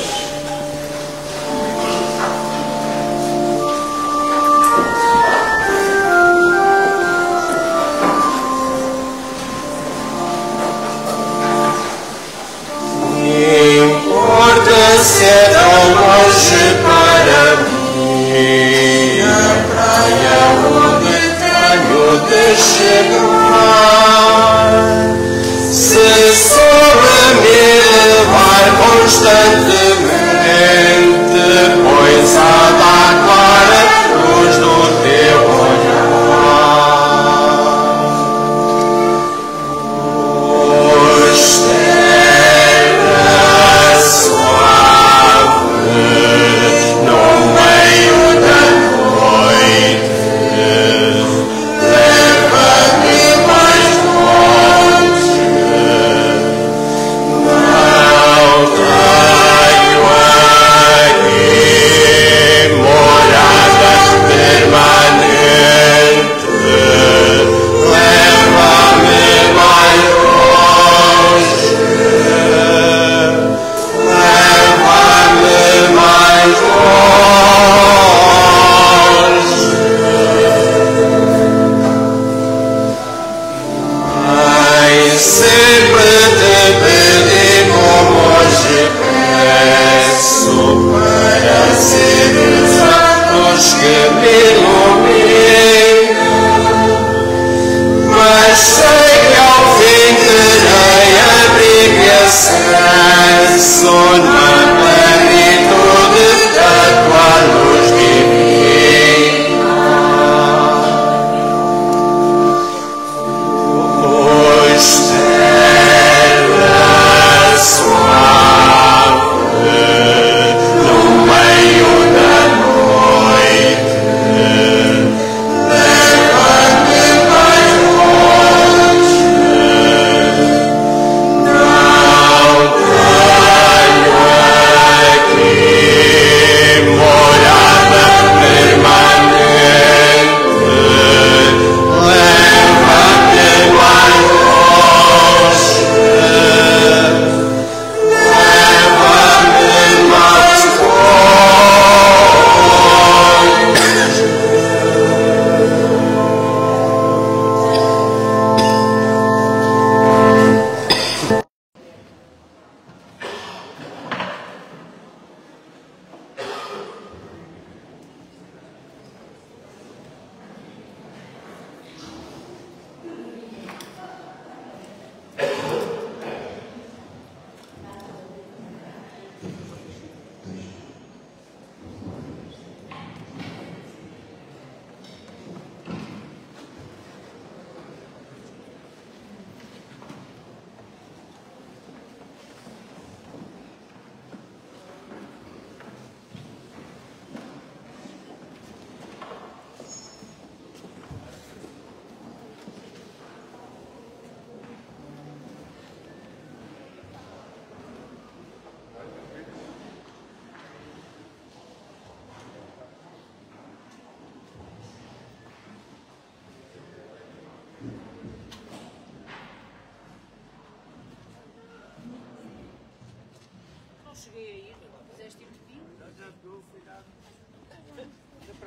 Se é tão longe para mim a praia onde tenho de chegar, se sobre me levar constante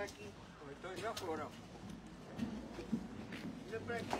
aqui. Então já foram. Vira pra aqui.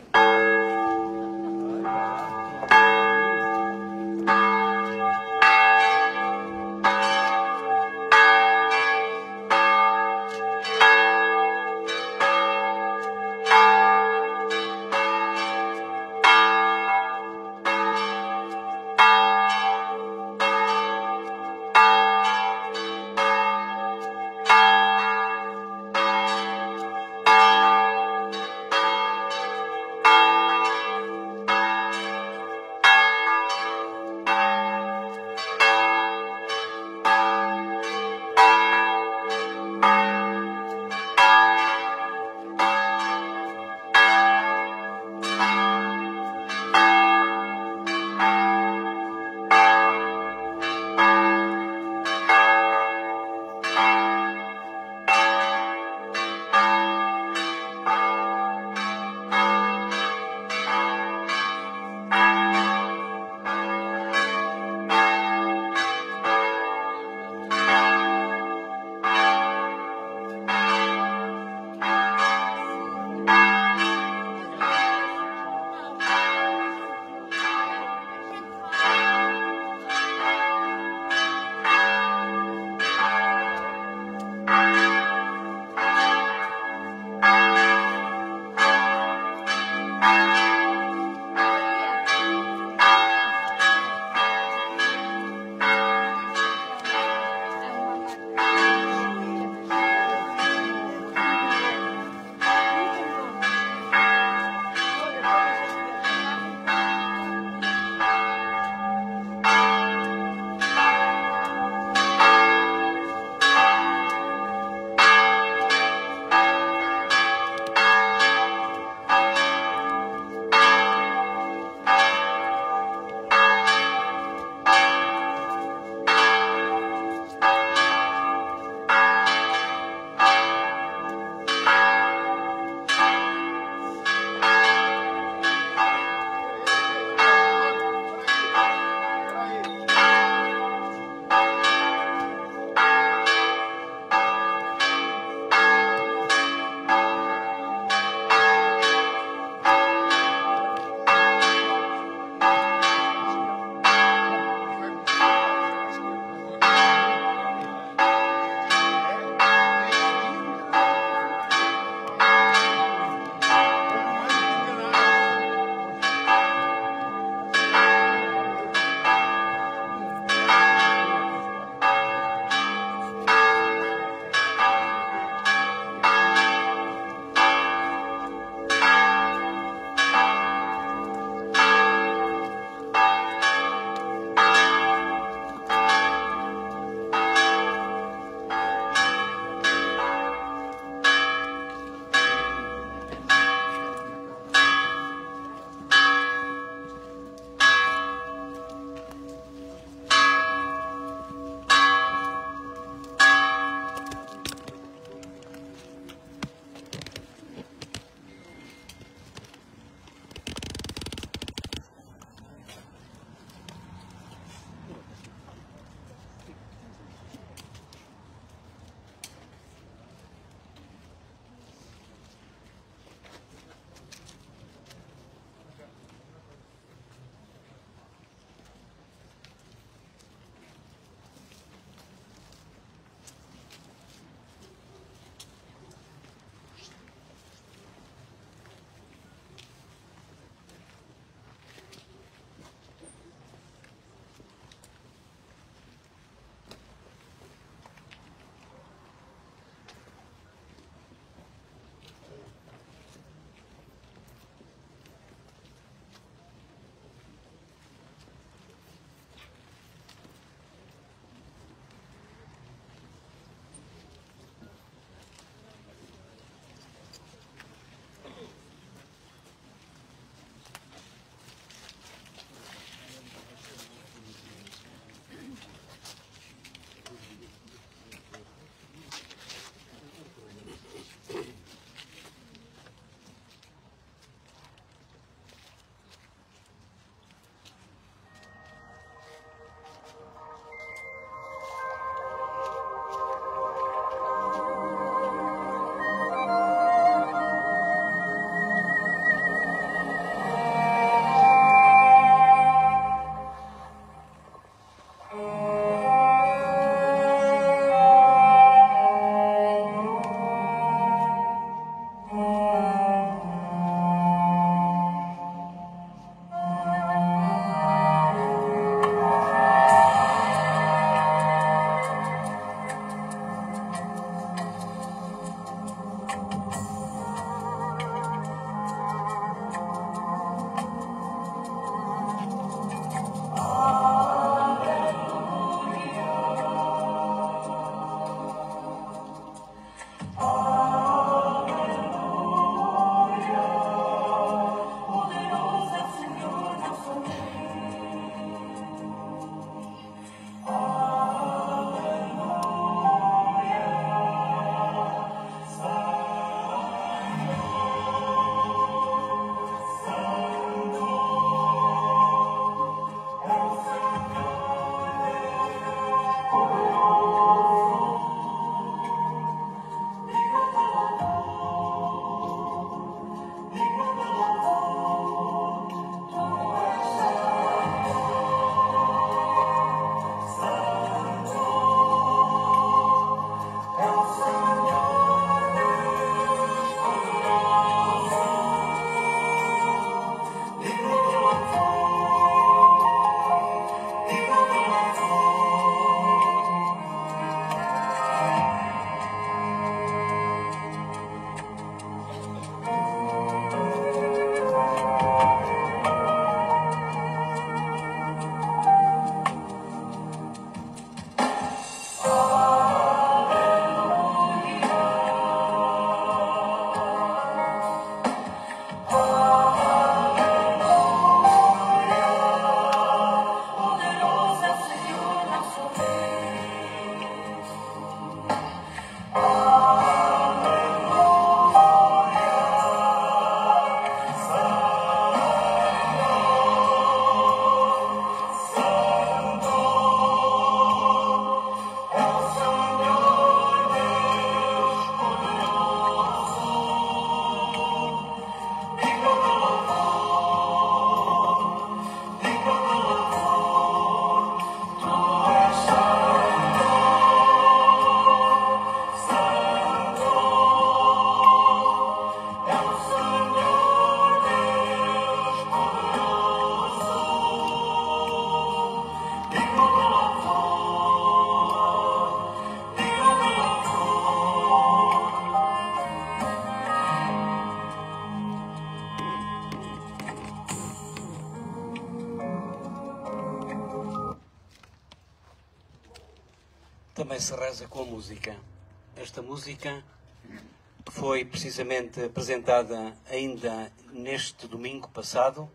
também se reza com a música. Esta música foi precisamente apresentada ainda neste domingo passado,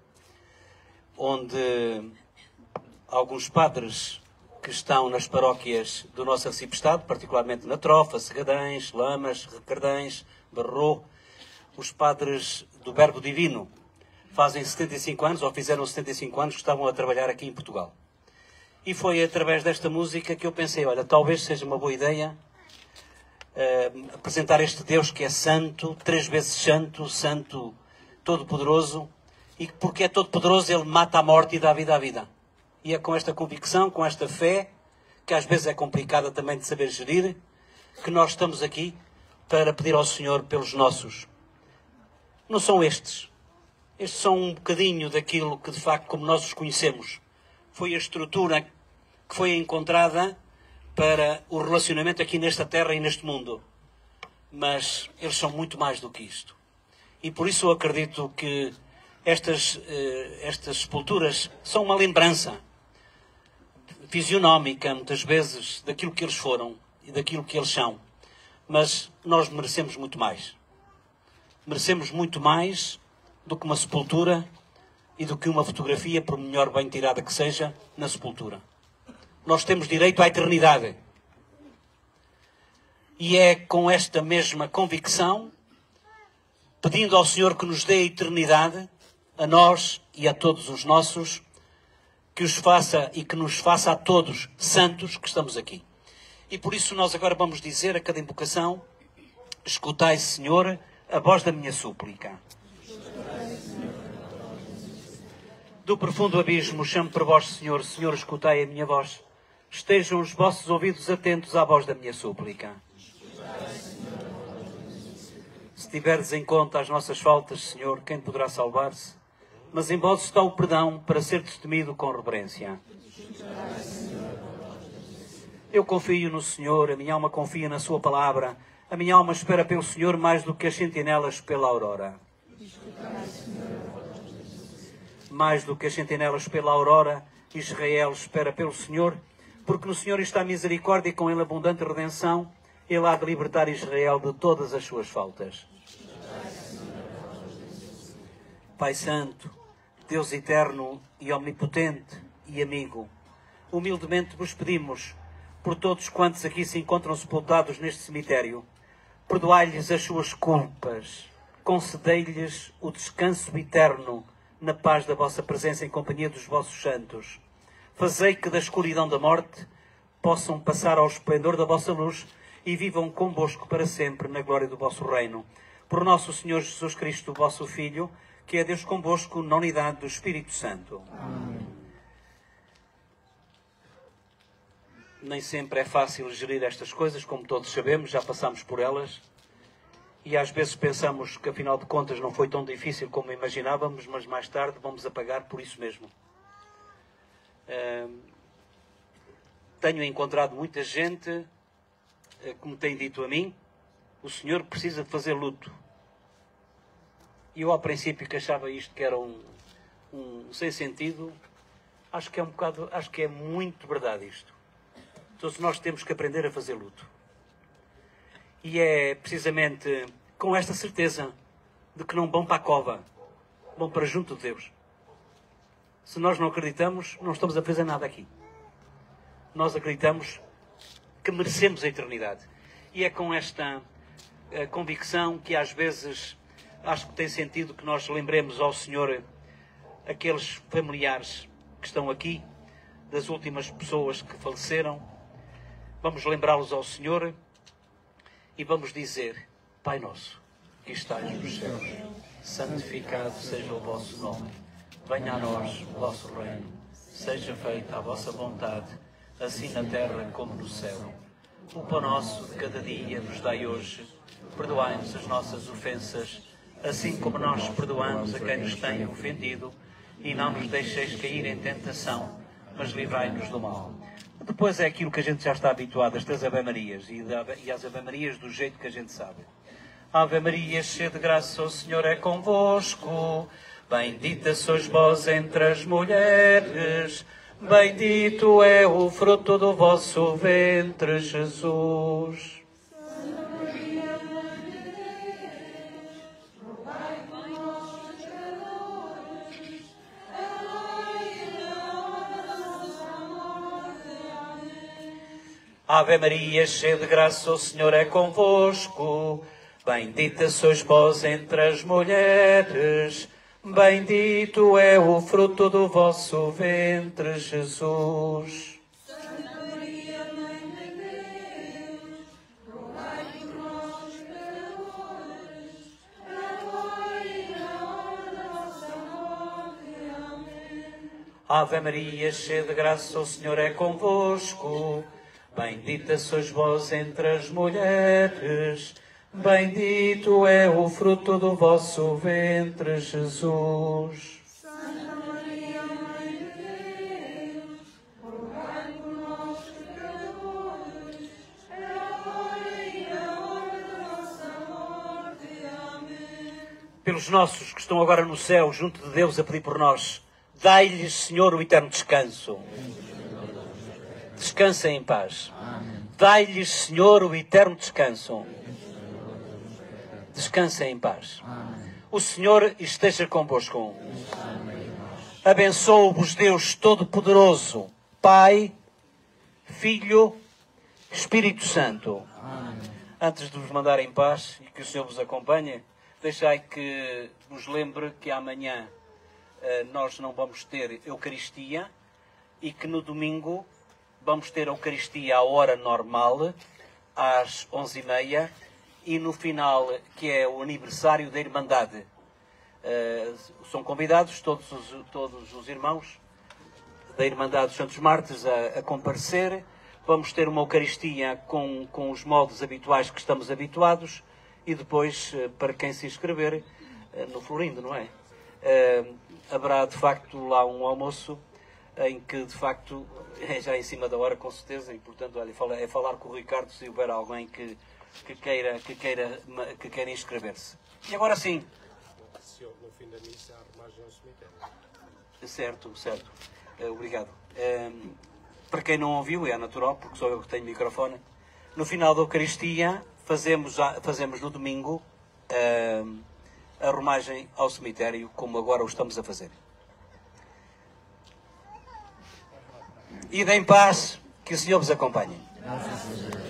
onde alguns padres que estão nas paróquias do nosso arciprestado, particularmente na Trofa, Segadães, Lamas, Recardães, Barro, os padres do Verbo Divino, fazem setenta e cinco anos, ou fizeram setenta e cinco anos, que estavam a trabalhar aqui em Portugal. E foi através desta música que eu pensei, olha, talvez seja uma boa ideia uh, apresentar este Deus que é santo, três vezes santo, santo, todo-poderoso, e que porque é todo-poderoso ele mata a morte e dá vida à vida. E é com esta convicção, com esta fé, que às vezes é complicada também de saber gerir, que nós estamos aqui para pedir ao Senhor pelos nossos. Não são estes. Estes são um bocadinho daquilo que, de facto, como nós os conhecemos, foi a estrutura que foi encontrada para o relacionamento aqui nesta terra e neste mundo. Mas eles são muito mais do que isto. E por isso eu acredito que estas, estas sepulturas são uma lembrança fisionómica, muitas vezes, daquilo que eles foram e daquilo que eles são. Mas nós merecemos muito mais. Merecemos muito mais do que uma sepultura e do que uma fotografia, por melhor bem tirada que seja, na sepultura. Nós temos direito à eternidade. E é com esta mesma convicção, pedindo ao Senhor que nos dê a eternidade, a nós e a todos os nossos, que os faça e que nos faça a todos santos que estamos aqui. E por isso nós agora vamos dizer a cada invocação: escutai, Senhor, a voz da minha súplica. Do profundo abismo chamo por vós, Senhor, Senhor, escutai a minha voz. Estejam os vossos ouvidos atentos à voz da minha súplica. Se tiverdes em conta as nossas faltas, Senhor, quem poderá salvar-se? Mas em vós está o perdão para ser temido com reverência. Eu confio no Senhor, a minha alma confia na sua palavra, a minha alma espera pelo Senhor mais do que as sentinelas pela aurora. Mais do que as sentinelas pela aurora, Israel espera pelo Senhor, porque no Senhor está a misericórdia e com ele abundante redenção, ele há de libertar Israel de todas as suas faltas. Pai Santo, Deus eterno e omnipotente e amigo, humildemente vos pedimos, por todos quantos aqui se encontram sepultados neste cemitério, perdoai-lhes as suas culpas, concedei-lhes o descanso eterno na paz da vossa presença em companhia dos vossos santos. Fazei que da escuridão da morte possam passar ao esplendor da vossa luz e vivam convosco para sempre na glória do vosso reino. Por nosso Senhor Jesus Cristo, vosso Filho, que é Deus convosco na unidade do Espírito Santo. Amém. Nem sempre é fácil gerir estas coisas, como todos sabemos, já passamos por elas. E às vezes pensamos que, afinal de contas, não foi tão difícil como imaginávamos, mas mais tarde vamos a pagar por isso mesmo. Uh, tenho encontrado muita gente uh, que me tem dito a mim: o senhor precisa de fazer luto. E eu, ao princípio, que achava isto que era um, um sem sentido, acho que é um bocado, acho que é muito verdade isto. Todos nós temos que aprender a fazer luto. E é precisamente com esta certeza de que não vão para a cova, vão para junto de Deus. Se nós não acreditamos, não estamos a fazer nada aqui. Nós acreditamos que merecemos a eternidade. E é com esta uh, convicção que às vezes acho que tem sentido que nós lembremos ao Senhor aqueles familiares que estão aqui, das últimas pessoas que faleceram. Vamos lembrá-los ao Senhor e vamos dizer: Pai nosso, que estais nos céus, santificado seja o vosso nome. Venha a nós o vosso reino. Seja feita a vossa vontade, assim na terra como no céu. O pão nosso de cada dia nos dai hoje. Perdoai-nos as nossas ofensas, assim como nós perdoamos a quem nos tem ofendido. E não nos deixeis cair em tentação, mas livrai-nos do mal. Depois é aquilo que a gente já está habituado, estas Ave-Marias, e as Ave-Marias do jeito que a gente sabe. Ave Maria, cheia de graça, o Senhor é convosco. Bendita sois vós entre as mulheres, Bendito é o fruto do vosso ventre, Jesus. Ave Maria, cheia de graça, o Senhor é convosco. Bendita sois vós entre as mulheres. Bendito é o fruto do vosso ventre, Jesus. Santa Maria, Mãe de Deus, rogai por nós, pecadores, agora e na hora da nossa morte. Amém. Ave Maria, cheia de graça, o Senhor é convosco. Bendita sois vós entre as mulheres. Bendito é o fruto do vosso ventre, Jesus. Santa Maria, Mãe de Deus, rogai por nós, pecadores, agora e na hora da nossa morte. Amém. Pelos nossos que estão agora no céu, junto de Deus, a pedir por nós, dai-lhes, Senhor, o eterno descanso. Descansem em paz. Dai-lhes, Senhor, o eterno descanso. Descansem em paz. O Senhor esteja convosco. Abençoe-vos Deus Todo-Poderoso, Pai, Filho, Espírito Santo. Antes de vos mandar em paz e que o Senhor vos acompanhe, deixai que vos lembre que amanhã uh, nós não vamos ter Eucaristia e que no domingo vamos ter a Eucaristia à hora normal, às onze e meia, e no final, que é o aniversário da Irmandade. Uh, são convidados todos os, todos os irmãos da Irmandade dos Santos Mártires a, a comparecer. Vamos ter uma Eucaristia com, com os moldes habituais que estamos habituados e depois, uh, para quem se inscrever, uh, no Florindo, não é? Uh, haverá, de facto, lá um almoço em que, de facto, é já em cima da hora, com certeza, e, portanto, olha, é falar com o Ricardo se houver alguém que, que queira, que queira, que queira inscrever-se. E agora sim. No fim da missa, a armagem ao cemitério. Certo, certo. Uh, obrigado. Uh, para quem não ouviu, é natural, porque sou eu que tenho microfone. No final da Eucaristia, fazemos, fazemos no domingo uh, a arrumagem ao cemitério, como agora o estamos a fazer. Ide em paz, que o Senhor vos acompanhe.